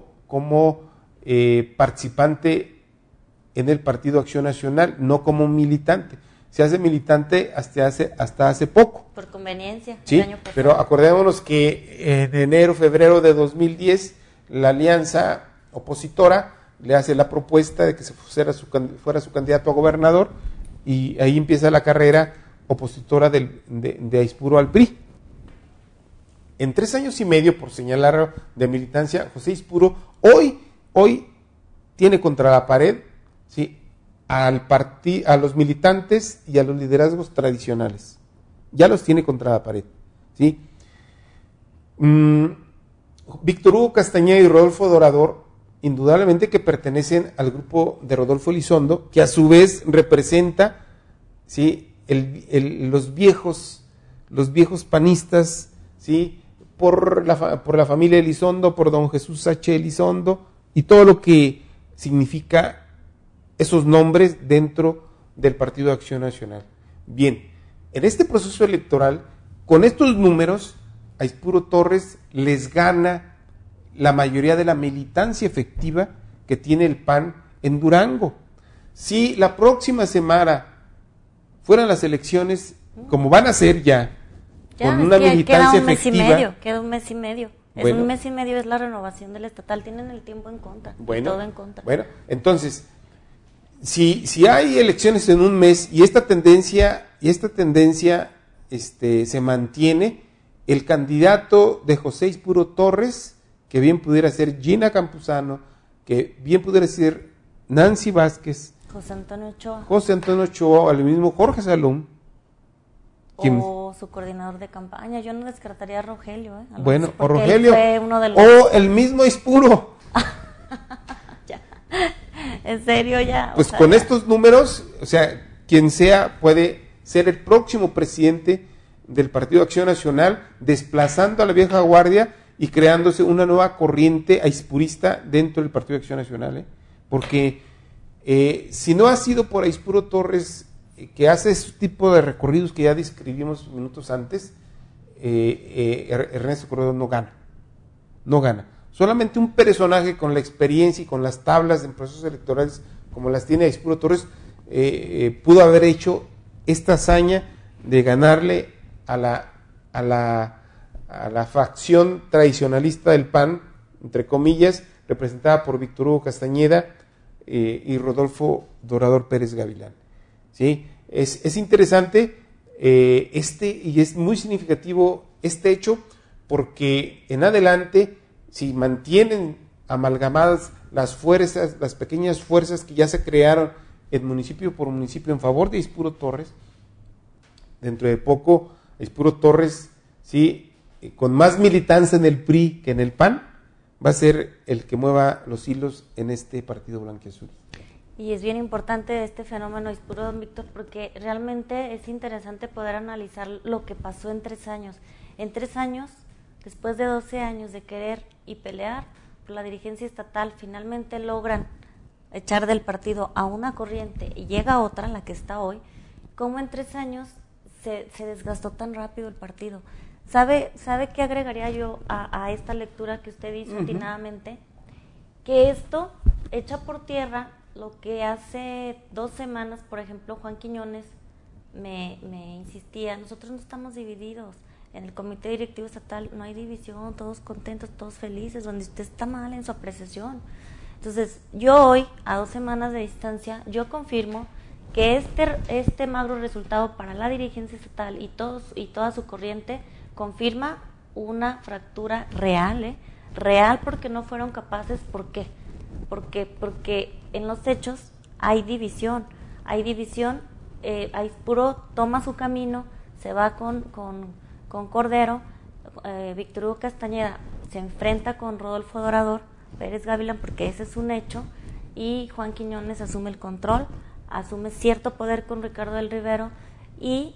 participante en el Partido Acción Nacional, no como militante. Se hace militante hasta hace poco. Por conveniencia. Sí, pero acordémonos que en enero, febrero de 2010, la alianza opositora le hace la propuesta de que fuera su candidato a gobernador, y ahí empieza la carrera opositora de Aispuro al PRI. En 3 años y medio, por señalar de militancia, José Aispuro hoy tiene contra la pared, ¿sí?, a los militantes y a los liderazgos tradicionales. Ya los tiene contra la pared, ¿sí? Víctor Hugo Castañeda y Rodolfo Dorador, indudablemente que pertenecen al grupo de Rodolfo Elizondo, que a su vez representa, ¿sí?, los viejos panistas, ¿sí?, por la familia Elizondo, por don Jesús H. Elizondo, y todo lo que significa esos nombres dentro del Partido de Acción Nacional. Bien, en este proceso electoral, con estos números, Aispuro Torres les gana la mayoría de la militancia efectiva que tiene el PAN en Durango. Si la próxima semana fueran las elecciones, como van a ser ya con una militancia efectiva. Queda un mes y medio. Bueno, un mes y medio es la renovación del estatal. Tienen el tiempo en contra. Todo en contra. Bueno, entonces, si hay elecciones en un mes y esta tendencia se mantiene, el candidato de José Aispuro Torres, que bien pudiera ser Gina Campuzano, que bien pudiera ser Nancy Vázquez, José Antonio Ochoa, o el mismo Jorge Salum, o su coordinador de campaña. Yo no descartaría a Rogelio, bueno, o Rogelio, o el mismo Aispuro. Ya. En serio, ya. Pues con estos números, o sea, quien sea puede ser el próximo presidente del Partido Acción Nacional, desplazando a la vieja guardia y creándose una nueva corriente aispurista dentro del Partido Acción Nacional, porque si no ha sido por Aispuro Torres, que hace ese tipo de recorridos que ya describimos minutos antes, Ernesto Cordero no gana. Solamente un personaje con la experiencia y con las tablas en procesos electorales como las tiene Aispuro Torres pudo haber hecho esta hazaña de ganarle a la facción tradicionalista del PAN entre comillas, representada por Víctor Hugo Castañeda y Rodolfo Dorador Pérez Gavilán. ¿Sí? Es interesante y es muy significativo este hecho, porque en adelante, si mantienen amalgamadas las fuerzas, las pequeñas fuerzas que ya se crearon en municipio por municipio en favor de Aispuro Torres, dentro de poco Aispuro Torres, sí, con más militancia en el PRI que en el PAN, va a ser el que mueva los hilos en este partido blanquiazul. Y es bien importante este fenómeno, Aispuro, don Víctor, porque realmente es interesante poder analizar lo que pasó en 3 años. En 3 años, después de 12 años de querer y pelear por la dirigencia estatal, finalmente logran echar del partido a una corriente y llega otra, la que está hoy. ¿Cómo en 3 años se desgastó tan rápido el partido? ¿Sabe qué agregaría yo a esta lectura que usted hizo atinadamente? Que esto echa por tierra lo que hace 2 semanas, por ejemplo, Juan Quiñones me insistía: nosotros no estamos divididos, en el comité directivo estatal no hay división, todos contentos, todos felices, donde usted está mal en su apreciación. Entonces, yo hoy, a 2 semanas de distancia, yo confirmo que este magro resultado para la dirigencia estatal y toda su corriente confirma una fractura real, real, porque no fueron capaces. ¿Por qué? Porque en los hechos hay división, Aispuro toma su camino, se va con Cordero, Víctor Hugo Castañeda se enfrenta con Rodolfo Dorador Pérez Gavilán, porque ese es un hecho, y Juan Quiñones asume el control, asume cierto poder con Ricardo del Rivero, y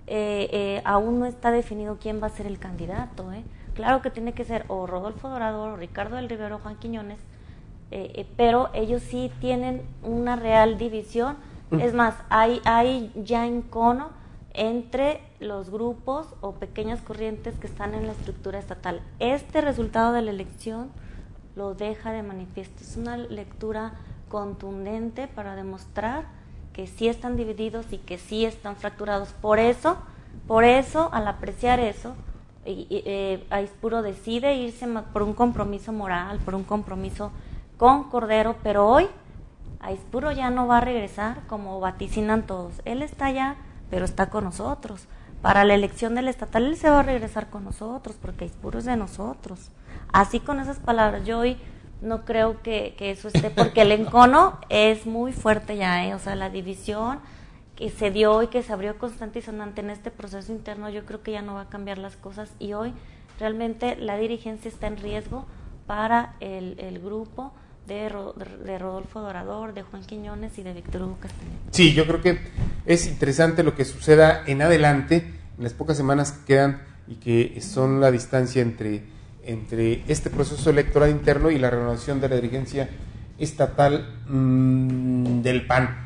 aún no está definido quién va a ser el candidato. Claro que tiene que ser o Rodolfo Dorador, o Ricardo del Rivero, o Juan Quiñones, pero ellos sí tienen una real división. Es más, hay ya encono entre los grupos o pequeñas corrientes que están en la estructura estatal. Este resultado de la elección lo deja de manifiesto. Es una lectura contundente para demostrar que sí están divididos y que sí están fracturados. Por eso, al apreciar eso, Aispuro decide irse por un compromiso moral, por un compromiso con Cordero, pero hoy Aispuro ya no va a regresar como vaticinan todos. Él está allá, pero está con nosotros. Para la elección del estatal él se va a regresar con nosotros, porque Aispuro es de nosotros. Así, con esas palabras, yo hoy no creo que eso esté, porque el encono es muy fuerte ya, o sea, la división que se dio y que se abrió constante y sonante en este proceso interno, yo creo que ya no va a cambiar las cosas, y hoy realmente la dirigencia está en riesgo para el grupo de Rodolfo Dorador, de Juan Quiñones y de Víctor Hugo Castañeda. Sí, yo creo que es interesante lo que suceda en adelante, en las pocas semanas que quedan, y que son la distancia entre este proceso electoral interno y la renovación de la dirigencia estatal del PAN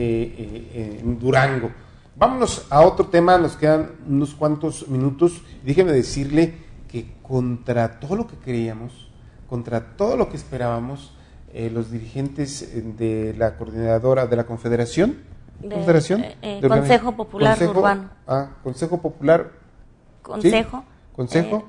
en Durango. Vámonos a otro tema, nos quedan unos cuantos minutos. Déjeme decirle que contra todo lo que creíamos, contra todo lo que esperábamos, los dirigentes de la coordinadora de la Confederación, Consejo Popular Urbano. Consejo Popular. Consejo. ¿Sí? Consejo.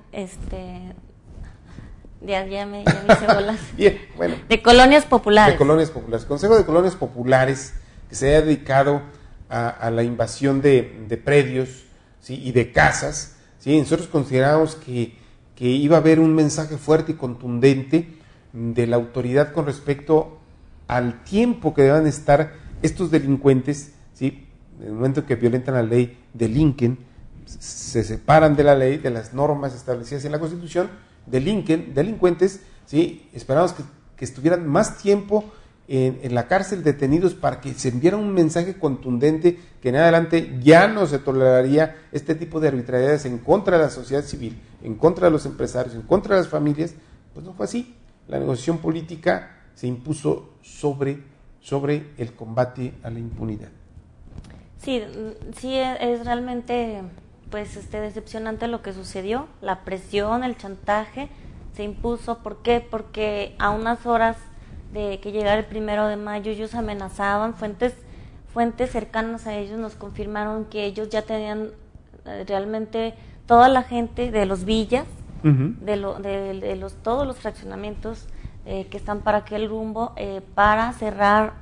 Ya me hice bolas. Bien, bueno. De colonias populares. De colonias populares. Consejo de Colonias Populares, que se ha dedicado a la invasión de predios, ¿sí?, y de casas. ¿Sí? Nosotros consideramos que iba a haber un mensaje fuerte y contundente de la autoridad con respecto al tiempo que deban estar estos delincuentes, ¿sí? En el momento que violentan la ley, delinquen, se separan de la ley, de las normas establecidas en la Constitución, delincuentes, ¿sí? Esperamos que estuvieran más tiempo en la cárcel detenidos, para que se enviara un mensaje contundente que en adelante ya no se toleraría este tipo de arbitrariedades en contra de la sociedad civil, en contra de los empresarios, en contra de las familias. Pues no fue así. La negociación política se impuso sobre el combate a la impunidad. Sí, es realmente pues decepcionante lo que sucedió. La presión, el chantaje se impuso. ¿Por qué? Porque a unas horas de que llegara el 1 de mayo ellos amenazaban. Fuentes cercanas a ellos nos confirmaron que ellos ya tenían realmente toda la gente de los villas de todos los fraccionamientos que están para aquel rumbo, para cerrar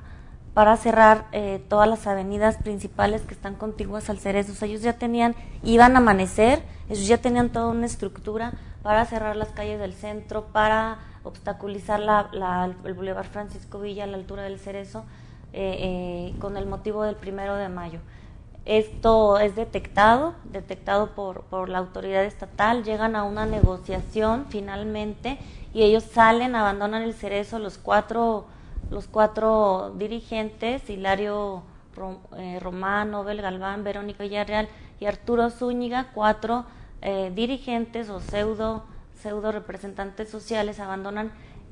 todas las avenidas principales que están contiguas al Cerezo. O sea, ellos ya iban a amanecer, ellos ya tenían toda una estructura para cerrar las calles del centro, para obstaculizar el Boulevard Francisco Villa a la altura del Cerezo, con el motivo del 1 de mayo. Esto es detectado por la autoridad estatal, llegan a una negociación finalmente y ellos salen, abandonan el Cerezo, los cuatro dirigentes, Hilario Román, Nobel Galván, Verónica Villarreal y Arturo Zúñiga, 4 dirigentes o pseudo representantes sociales abandonan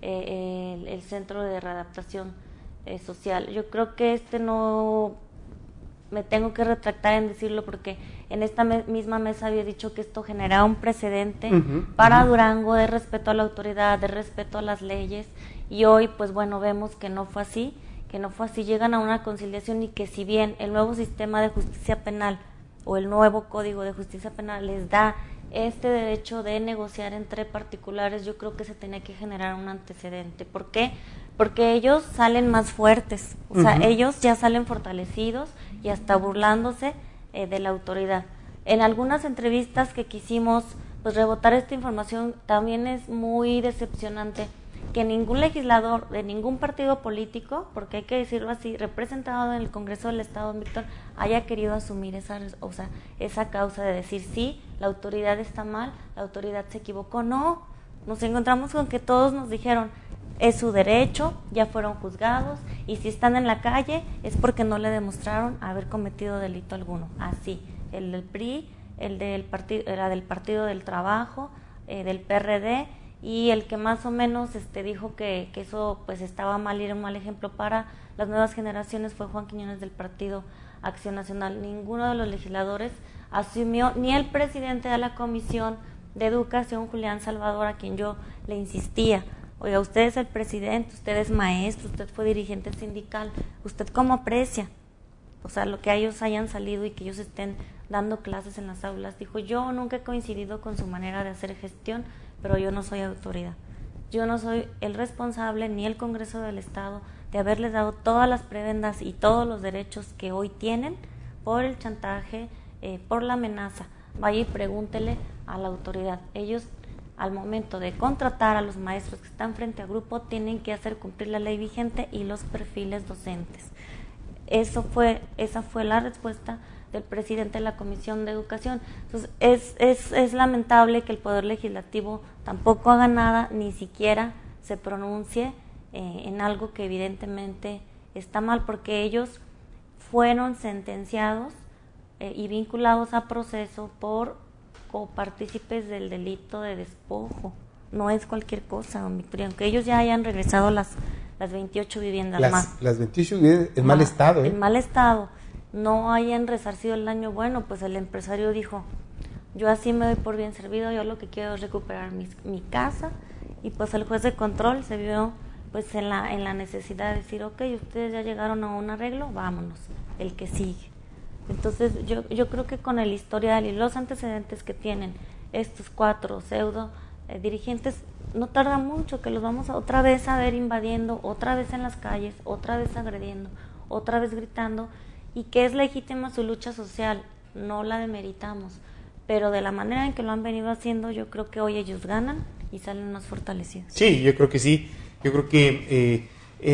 el Centro de Readaptación Social. Yo creo que no me tengo que retractar en decirlo porque en esta misma mesa había dicho que esto generaba un precedente para Durango de respeto a la autoridad, de respeto a las leyes, y hoy pues bueno, vemos que no fue así, llegan a una conciliación y que si bien el nuevo sistema de justicia penal o el nuevo Código de Justicia Penal les da este derecho de negociar entre particulares, yo creo que se tenía que generar un antecedente. ¿Por qué? Porque ellos salen más fuertes, o sea, ellos ya salen fortalecidos y hasta burlándose de la autoridad. En algunas entrevistas que quisimos pues rebotar esta información, también es muy decepcionante que ningún legislador de ningún partido político, porque hay que decirlo así, representado en el Congreso del Estado, Víctor, haya querido asumir esa causa de decir sí, la autoridad está mal, la autoridad se equivocó. No, nos encontramos con que todos nos dijeron es su derecho, ya fueron juzgados y si están en la calle es porque no le demostraron haber cometido delito alguno. Así, el del PRI, era del Partido del Trabajo, del PRD, y el que más o menos dijo que eso pues estaba mal y era un mal ejemplo para las nuevas generaciones fue Juan Quiñones del Partido Acción Nacional. Ninguno de los legisladores asumió, ni el presidente de la Comisión de Educación, Julián Salvador, a quien yo le insistía: oiga, usted es el presidente, usted es maestro, usted fue dirigente sindical, ¿usted cómo aprecia? O sea, lo que ellos hayan salido y que ellos estén dando clases en las aulas. Dijo, yo nunca he coincidido con su manera de hacer gestión, pero yo no soy autoridad. Yo no soy el responsable ni el Congreso del Estado de haberles dado todas las prebendas y todos los derechos que hoy tienen por el chantaje, por la amenaza. Vaya y pregúntele a la autoridad. Ellos, al momento de contratar a los maestros que están frente a grupo, tienen que hacer cumplir la ley vigente y los perfiles docentes. Esa fue la respuesta del presidente de la Comisión de Educación. Entonces, es lamentable que el Poder Legislativo tampoco haga nada, ni siquiera se pronuncie en algo que evidentemente está mal, porque ellos fueron sentenciados y vinculados a proceso por copartícipes del delito de despojo. No es cualquier cosa, don Victoria, aunque ellos ya hayan regresado las 28 viviendas más. Las 28 viviendas en mal estado. En mal estado. No hayan resarcido el daño. Bueno, pues el empresario dijo, yo así me doy por bien servido, yo lo que quiero es recuperar mi casa, y pues el juez de control se vio pues en la necesidad de decir, ok, ustedes ya llegaron a un arreglo, vámonos, el que sigue. Entonces yo creo que con el historial y los antecedentes que tienen estos 4 pseudo dirigentes, no tarda mucho que los vamos a otra vez a ver invadiendo, otra vez en las calles, otra vez agrediendo, otra vez gritando, y que es legítima su lucha social, no la demeritamos, pero de la manera en que lo han venido haciendo, yo creo que hoy ellos ganan y salen más fortalecidos. Sí, yo creo que sí. Yo creo que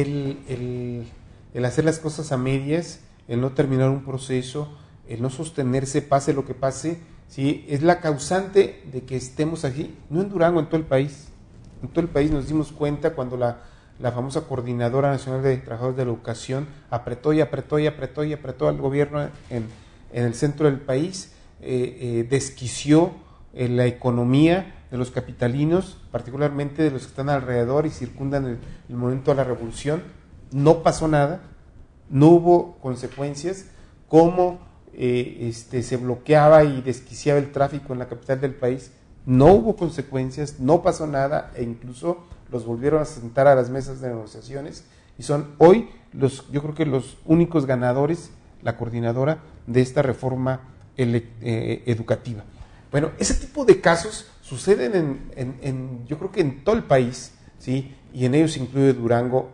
el hacer las cosas a medias, el no terminar un proceso, el no sostenerse, pase lo que pase, sí, es la causante de que estemos aquí, no en Durango, en todo el país. En todo el país nos dimos cuenta cuando la famosa Coordinadora Nacional de Trabajadores de la Educación apretó al gobierno en el centro del país, desquició la economía de los capitalinos, particularmente de los que están alrededor y circundan el momento de la revolución. No pasó nada, no hubo consecuencias, como se bloqueaba y desquiciaba el tráfico en la capital del país. No hubo consecuencias, no pasó nada, e incluso los volvieron a sentar a las mesas de negociaciones, y son hoy yo creo que los únicos ganadores, la coordinadora de esta reforma educativa. Bueno, ese tipo de casos suceden yo creo que en todo el país, ¿sí? Y en ellos incluye Durango,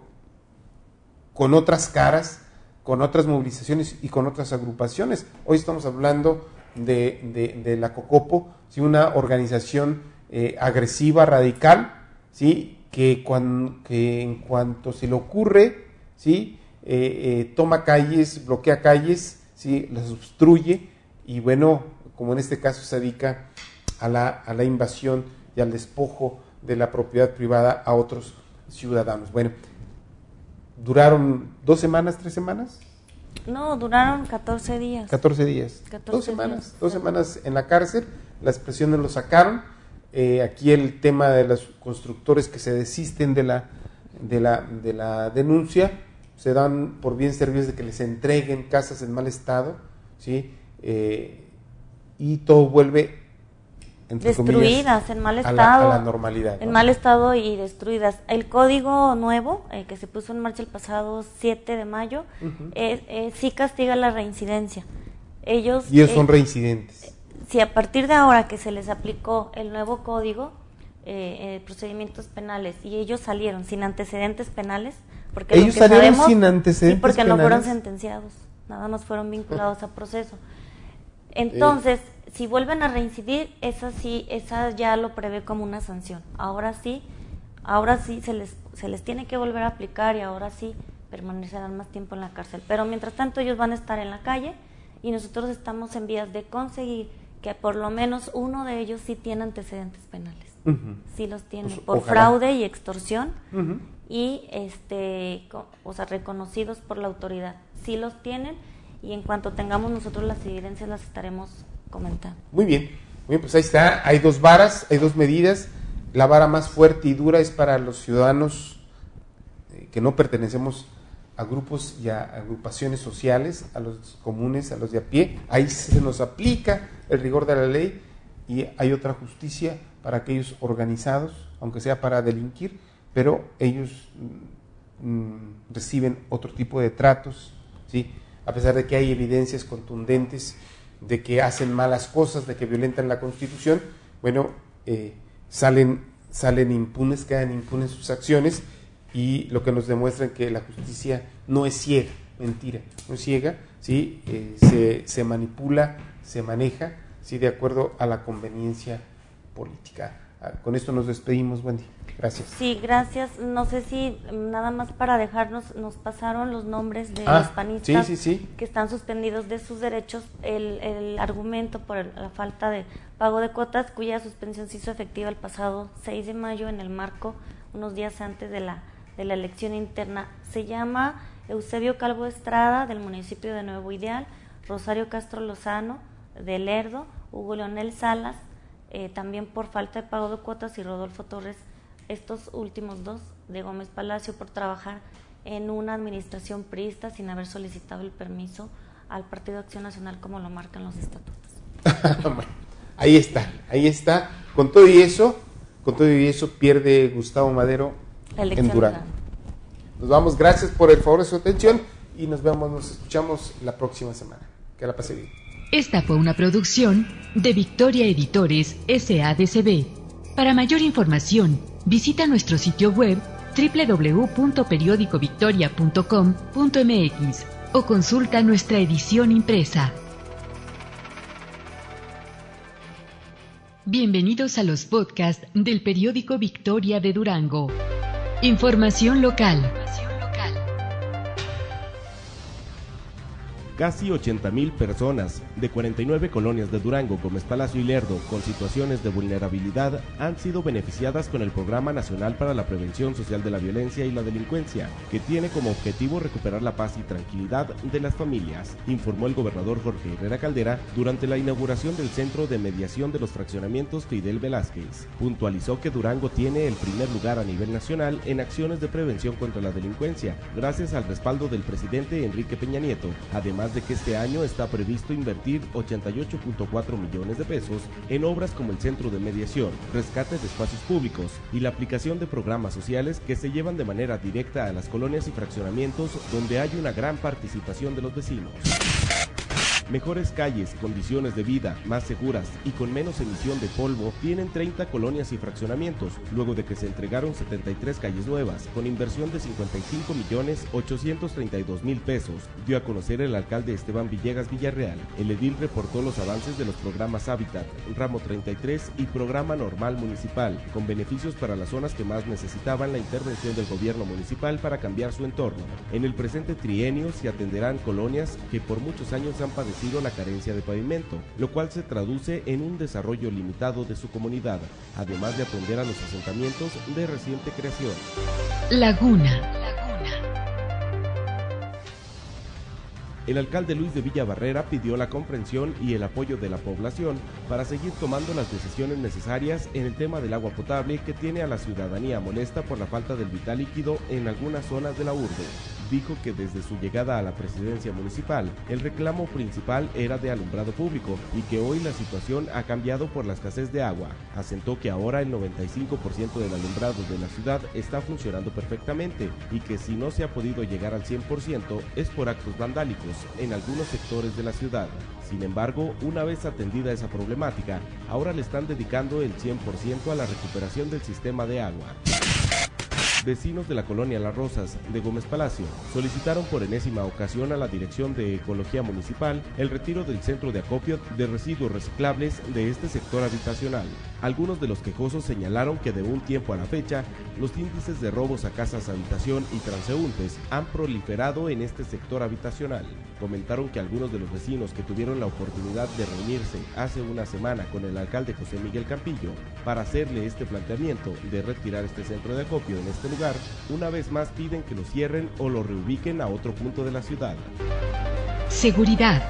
con otras caras, con otras movilizaciones y con otras agrupaciones. Hoy estamos hablando de la Cocopo, ¿sí? Una organización agresiva, radical, ¿sí? Que en cuanto se le ocurre, ¿sí? Toma calles, bloquea calles, ¿sí? Las obstruye y bueno, como en este caso se dedica a la invasión y al despojo de la propiedad privada a otros ciudadanos. Bueno, ¿duraron 2 semanas, 3 semanas? No, duraron 14 días. 14 días. 2 semanas. 2 semanas en la cárcel, las presiones lo sacaron. Aquí el tema de los constructores que se desisten de la denuncia, se dan por bien servidos de que les entreguen casas en mal estado, ¿sí? Y todo vuelve entre destruidas, comillas, en mal estado, a la normalidad, ¿no? En mal estado y destruidas. El código nuevo que se puso en marcha el pasado 7 de mayo sí castiga la reincidencia. Y ellos son reincidentes. Si a partir de ahora que se les aplicó el nuevo código, procedimientos penales, y ellos salieron sin antecedentes penales, porque ellos salieron sin antecedentes porque penales. No fueron sentenciados, nada más fueron vinculados a proceso. Entonces, si vuelven a reincidir, esa ya lo prevé como una sanción. Ahora sí se les tiene que volver a aplicar y ahora sí permanecerán más tiempo en la cárcel. Pero mientras tanto ellos van a estar en la calle y nosotros estamos en vías de conseguir que por lo menos uno de ellos sí tiene antecedentes penales. Sí los tiene, pues, por fraude y extorsión y reconocidos por la autoridad. Sí los tienen y en cuanto tengamos nosotros las evidencias las estaremos comentando. Muy bien, pues ahí está, hay 2 varas, hay 2 medidas. La vara más fuerte y dura es para los ciudadanos que no pertenecemos a grupos y a agrupaciones sociales, a los comunes, a los de a pie. Ahí se nos aplica el rigor de la ley y hay otra justicia para aquellos organizados, aunque sea para delinquir, pero ellos reciben otro tipo de tratos, ¿sí? A pesar de que hay evidencias contundentes de que hacen malas cosas, de que violentan la Constitución, bueno, salen impunes, quedan impunes sus acciones, y lo que nos demuestra es que la justicia no es ciega, mentira, no es ciega, ¿sí? Se manipula, se maneja, ¿sí? De acuerdo a la conveniencia política. Con esto nos despedimos, Wendy. Gracias. Sí, gracias. No sé si nada más para dejarnos, nos pasaron los nombres de los panistas que están suspendidos de sus derechos. El argumento por la falta de pago de cuotas, cuya suspensión se hizo efectiva el pasado 6 de mayo en el marco, unos días antes de la elección interna. Se llama Eusebio Calvo Estrada, del municipio de Nuevo Ideal, Rosario Castro Lozano, de Lerdo, Hugo Leonel Salas, también por falta de pago de cuotas, y Rodolfo Torres, estos últimos 2 de Gómez Palacio, por trabajar en una administración priista sin haber solicitado el permiso al Partido Acción Nacional como lo marcan los estatutos. Bueno, ahí está. Con todo y eso pierde Gustavo Madero en Durango. Nos vamos, gracias por el favor de su atención y nos escuchamos la próxima semana. Que la pase bien. Esta fue una producción de Victoria Editores SADCB. Para mayor información, visita nuestro sitio web www.periodicovictoria.com.mx o consulta nuestra edición impresa. Bienvenidos a los podcasts del periódico Victoria de Durango. Información local. Casi 80,000 personas de 49 colonias de Durango, Gómez Palacio y Lerdo con situaciones de vulnerabilidad han sido beneficiadas con el Programa Nacional para la Prevención Social de la Violencia y la Delincuencia, que tiene como objetivo recuperar la paz y tranquilidad de las familias, informó el gobernador Jorge Herrera Caldera durante la inauguración del Centro de Mediación de los Fraccionamientos Fidel Velázquez. Puntualizó que Durango tiene el primer lugar a nivel nacional en acciones de prevención contra la delincuencia, gracias al respaldo del presidente Enrique Peña Nieto, además de que este año está previsto invertir 88.4 millones de pesos en obras como el Centro de Mediación, rescate de espacios públicos y la aplicación de programas sociales que se llevan de manera directa a las colonias y fraccionamientos donde hay una gran participación de los vecinos. Mejores calles, condiciones de vida, más seguras y con menos emisión de polvo, tienen 30 colonias y fraccionamientos, luego de que se entregaron 73 calles nuevas, con inversión de 55.832.000 pesos, dio a conocer el alcalde Esteban Villegas Villarreal. El edil reportó los avances de los programas Hábitat, Ramo 33 y Programa Normal Municipal, con beneficios para las zonas que más necesitaban la intervención del gobierno municipal para cambiar su entorno. En el presente trienio se atenderán colonias que por muchos años han padecido la carencia de pavimento, lo cual se traduce en un desarrollo limitado de su comunidad, además de atender a los asentamientos de reciente creación. Laguna. El alcalde Luis de Villabarrera pidió la comprensión y el apoyo de la población para seguir tomando las decisiones necesarias en el tema del agua potable que tiene a la ciudadanía molesta por la falta del vital líquido en algunas zonas de la urbe. Dijo que desde su llegada a la presidencia municipal, el reclamo principal era de alumbrado público y que hoy la situación ha cambiado por la escasez de agua. Asentó que ahora el 95% del alumbrado de la ciudad está funcionando perfectamente y que si no se ha podido llegar al 100% es por actos vandálicos en algunos sectores de la ciudad. Sin embargo, una vez atendida esa problemática, ahora le están dedicando el 100% a la recuperación del sistema de agua. Vecinos de la colonia Las Rosas de Gómez Palacio solicitaron por enésima ocasión a la Dirección de Ecología Municipal el retiro del centro de acopio de residuos reciclables de este sector habitacional. Algunos de los quejosos señalaron que de un tiempo a la fecha, los índices de robos a casas habitación y transeúntes han proliferado en este sector habitacional. Comentaron que algunos de los vecinos que tuvieron la oportunidad de reunirse hace una semana con el alcalde José Miguel Campillo para hacerle este planteamiento de retirar este centro de acopio en este lugar, una vez más piden que lo cierren o lo reubiquen a otro punto de la ciudad. Seguridad.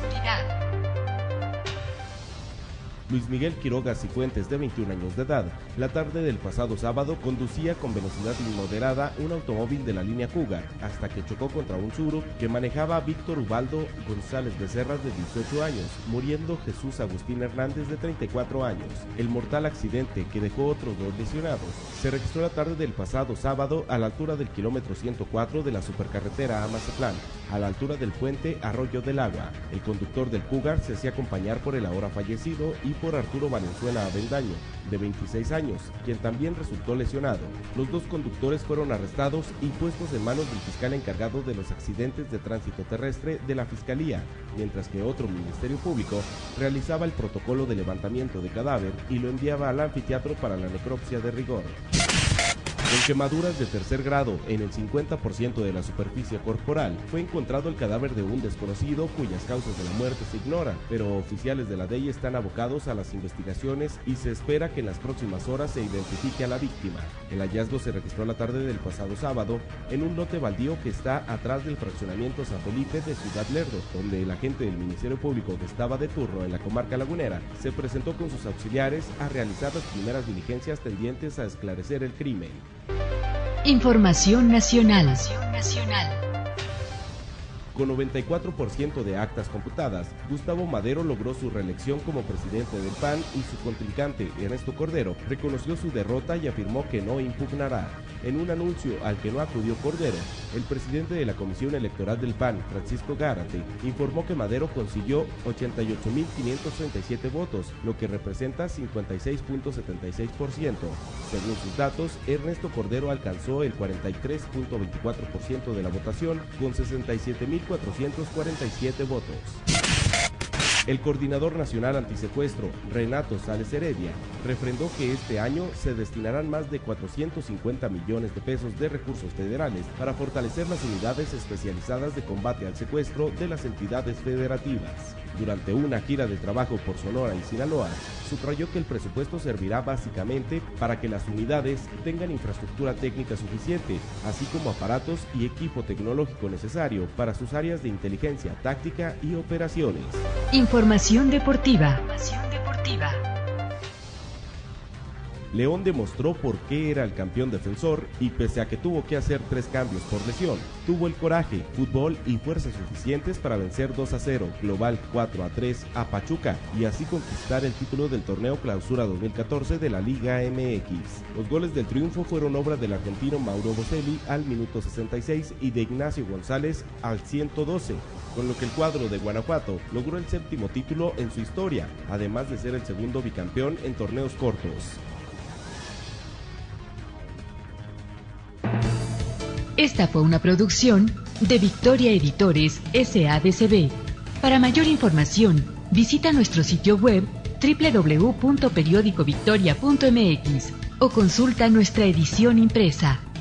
Luis Miguel Quiroga Cifuentes, de 21 años de edad, la tarde del pasado sábado conducía con velocidad inmoderada un automóvil de la línea Cougar hasta que chocó contra un Tsuru que manejaba Víctor Ubaldo González Becerra, de 18 años, muriendo Jesús Agustín Hernández, de 34 años. El mortal accidente, que dejó otros 2 lesionados, se registró la tarde del pasado sábado a la altura del kilómetro 104 de la supercarretera a Mazatlán, a la altura del puente Arroyo del Agua. El conductor del Cougar se hacía acompañar por el ahora fallecido y por Arturo Valenzuela Avendaño, de 26 años, quien también resultó lesionado. Los 2 conductores fueron arrestados y puestos en manos del fiscal encargado de los accidentes de tránsito terrestre de la Fiscalía, mientras que otro ministerio público realizaba el protocolo de levantamiento de cadáver y lo enviaba al anfiteatro para la necropsia de rigor. Con quemaduras de tercer grado en el 50% de la superficie corporal, fue encontrado el cadáver de un desconocido cuyas causas de la muerte se ignoran, pero oficiales de la DEI están abocados a las investigaciones y se espera que en las próximas horas se identifique a la víctima. El hallazgo se registró la tarde del pasado sábado en un lote baldío que está atrás del fraccionamiento San Felipe de Ciudad Lerdo, donde el agente del Ministerio Público que estaba de turno en la comarca lagunera se presentó con sus auxiliares a realizar las primeras diligencias tendientes a esclarecer el crimen. Información nacional. Con 94% de actas computadas, Gustavo Madero logró su reelección como presidente del PAN y su contrincante, Ernesto Cordero, reconoció su derrota y afirmó que no impugnará. En un anuncio al que no acudió Cordero, el presidente de la Comisión Electoral del PAN, Francisco Gárate, informó que Madero consiguió 88.537 votos, lo que representa 56.76%. Según sus datos, Ernesto Cordero alcanzó el 43.24% de la votación con 67.447 votos. El coordinador nacional antisecuestro, Renato Sales Heredia, refrendó que este año se destinarán más de 450 millones de pesos de recursos federales para fortalecer las unidades especializadas de combate al secuestro de las entidades federativas. Durante una gira de trabajo por Sonora y Sinaloa, subrayó que el presupuesto servirá básicamente para que las unidades tengan infraestructura técnica suficiente, así como aparatos y equipo tecnológico necesario para sus áreas de inteligencia táctica y operaciones. Información deportiva. León demostró por qué era el campeón defensor y pese a que tuvo que hacer 3 cambios por lesión, tuvo el coraje, fútbol y fuerzas suficientes para vencer 2-0, global 4-3 a Pachuca y así conquistar el título del torneo Clausura 2014 de la Liga MX. Los goles del triunfo fueron obra del argentino Mauro Boselli al minuto 66 y de Ignacio González al 112. con lo que el cuadro de Guanajuato logró el 7º título en su historia, además de ser el 2º bicampeón en torneos cortos. Esta fue una producción de Victoria Editores SADCB. Para mayor información, visita nuestro sitio web www.periodicovictoria.mx o consulta nuestra edición impresa.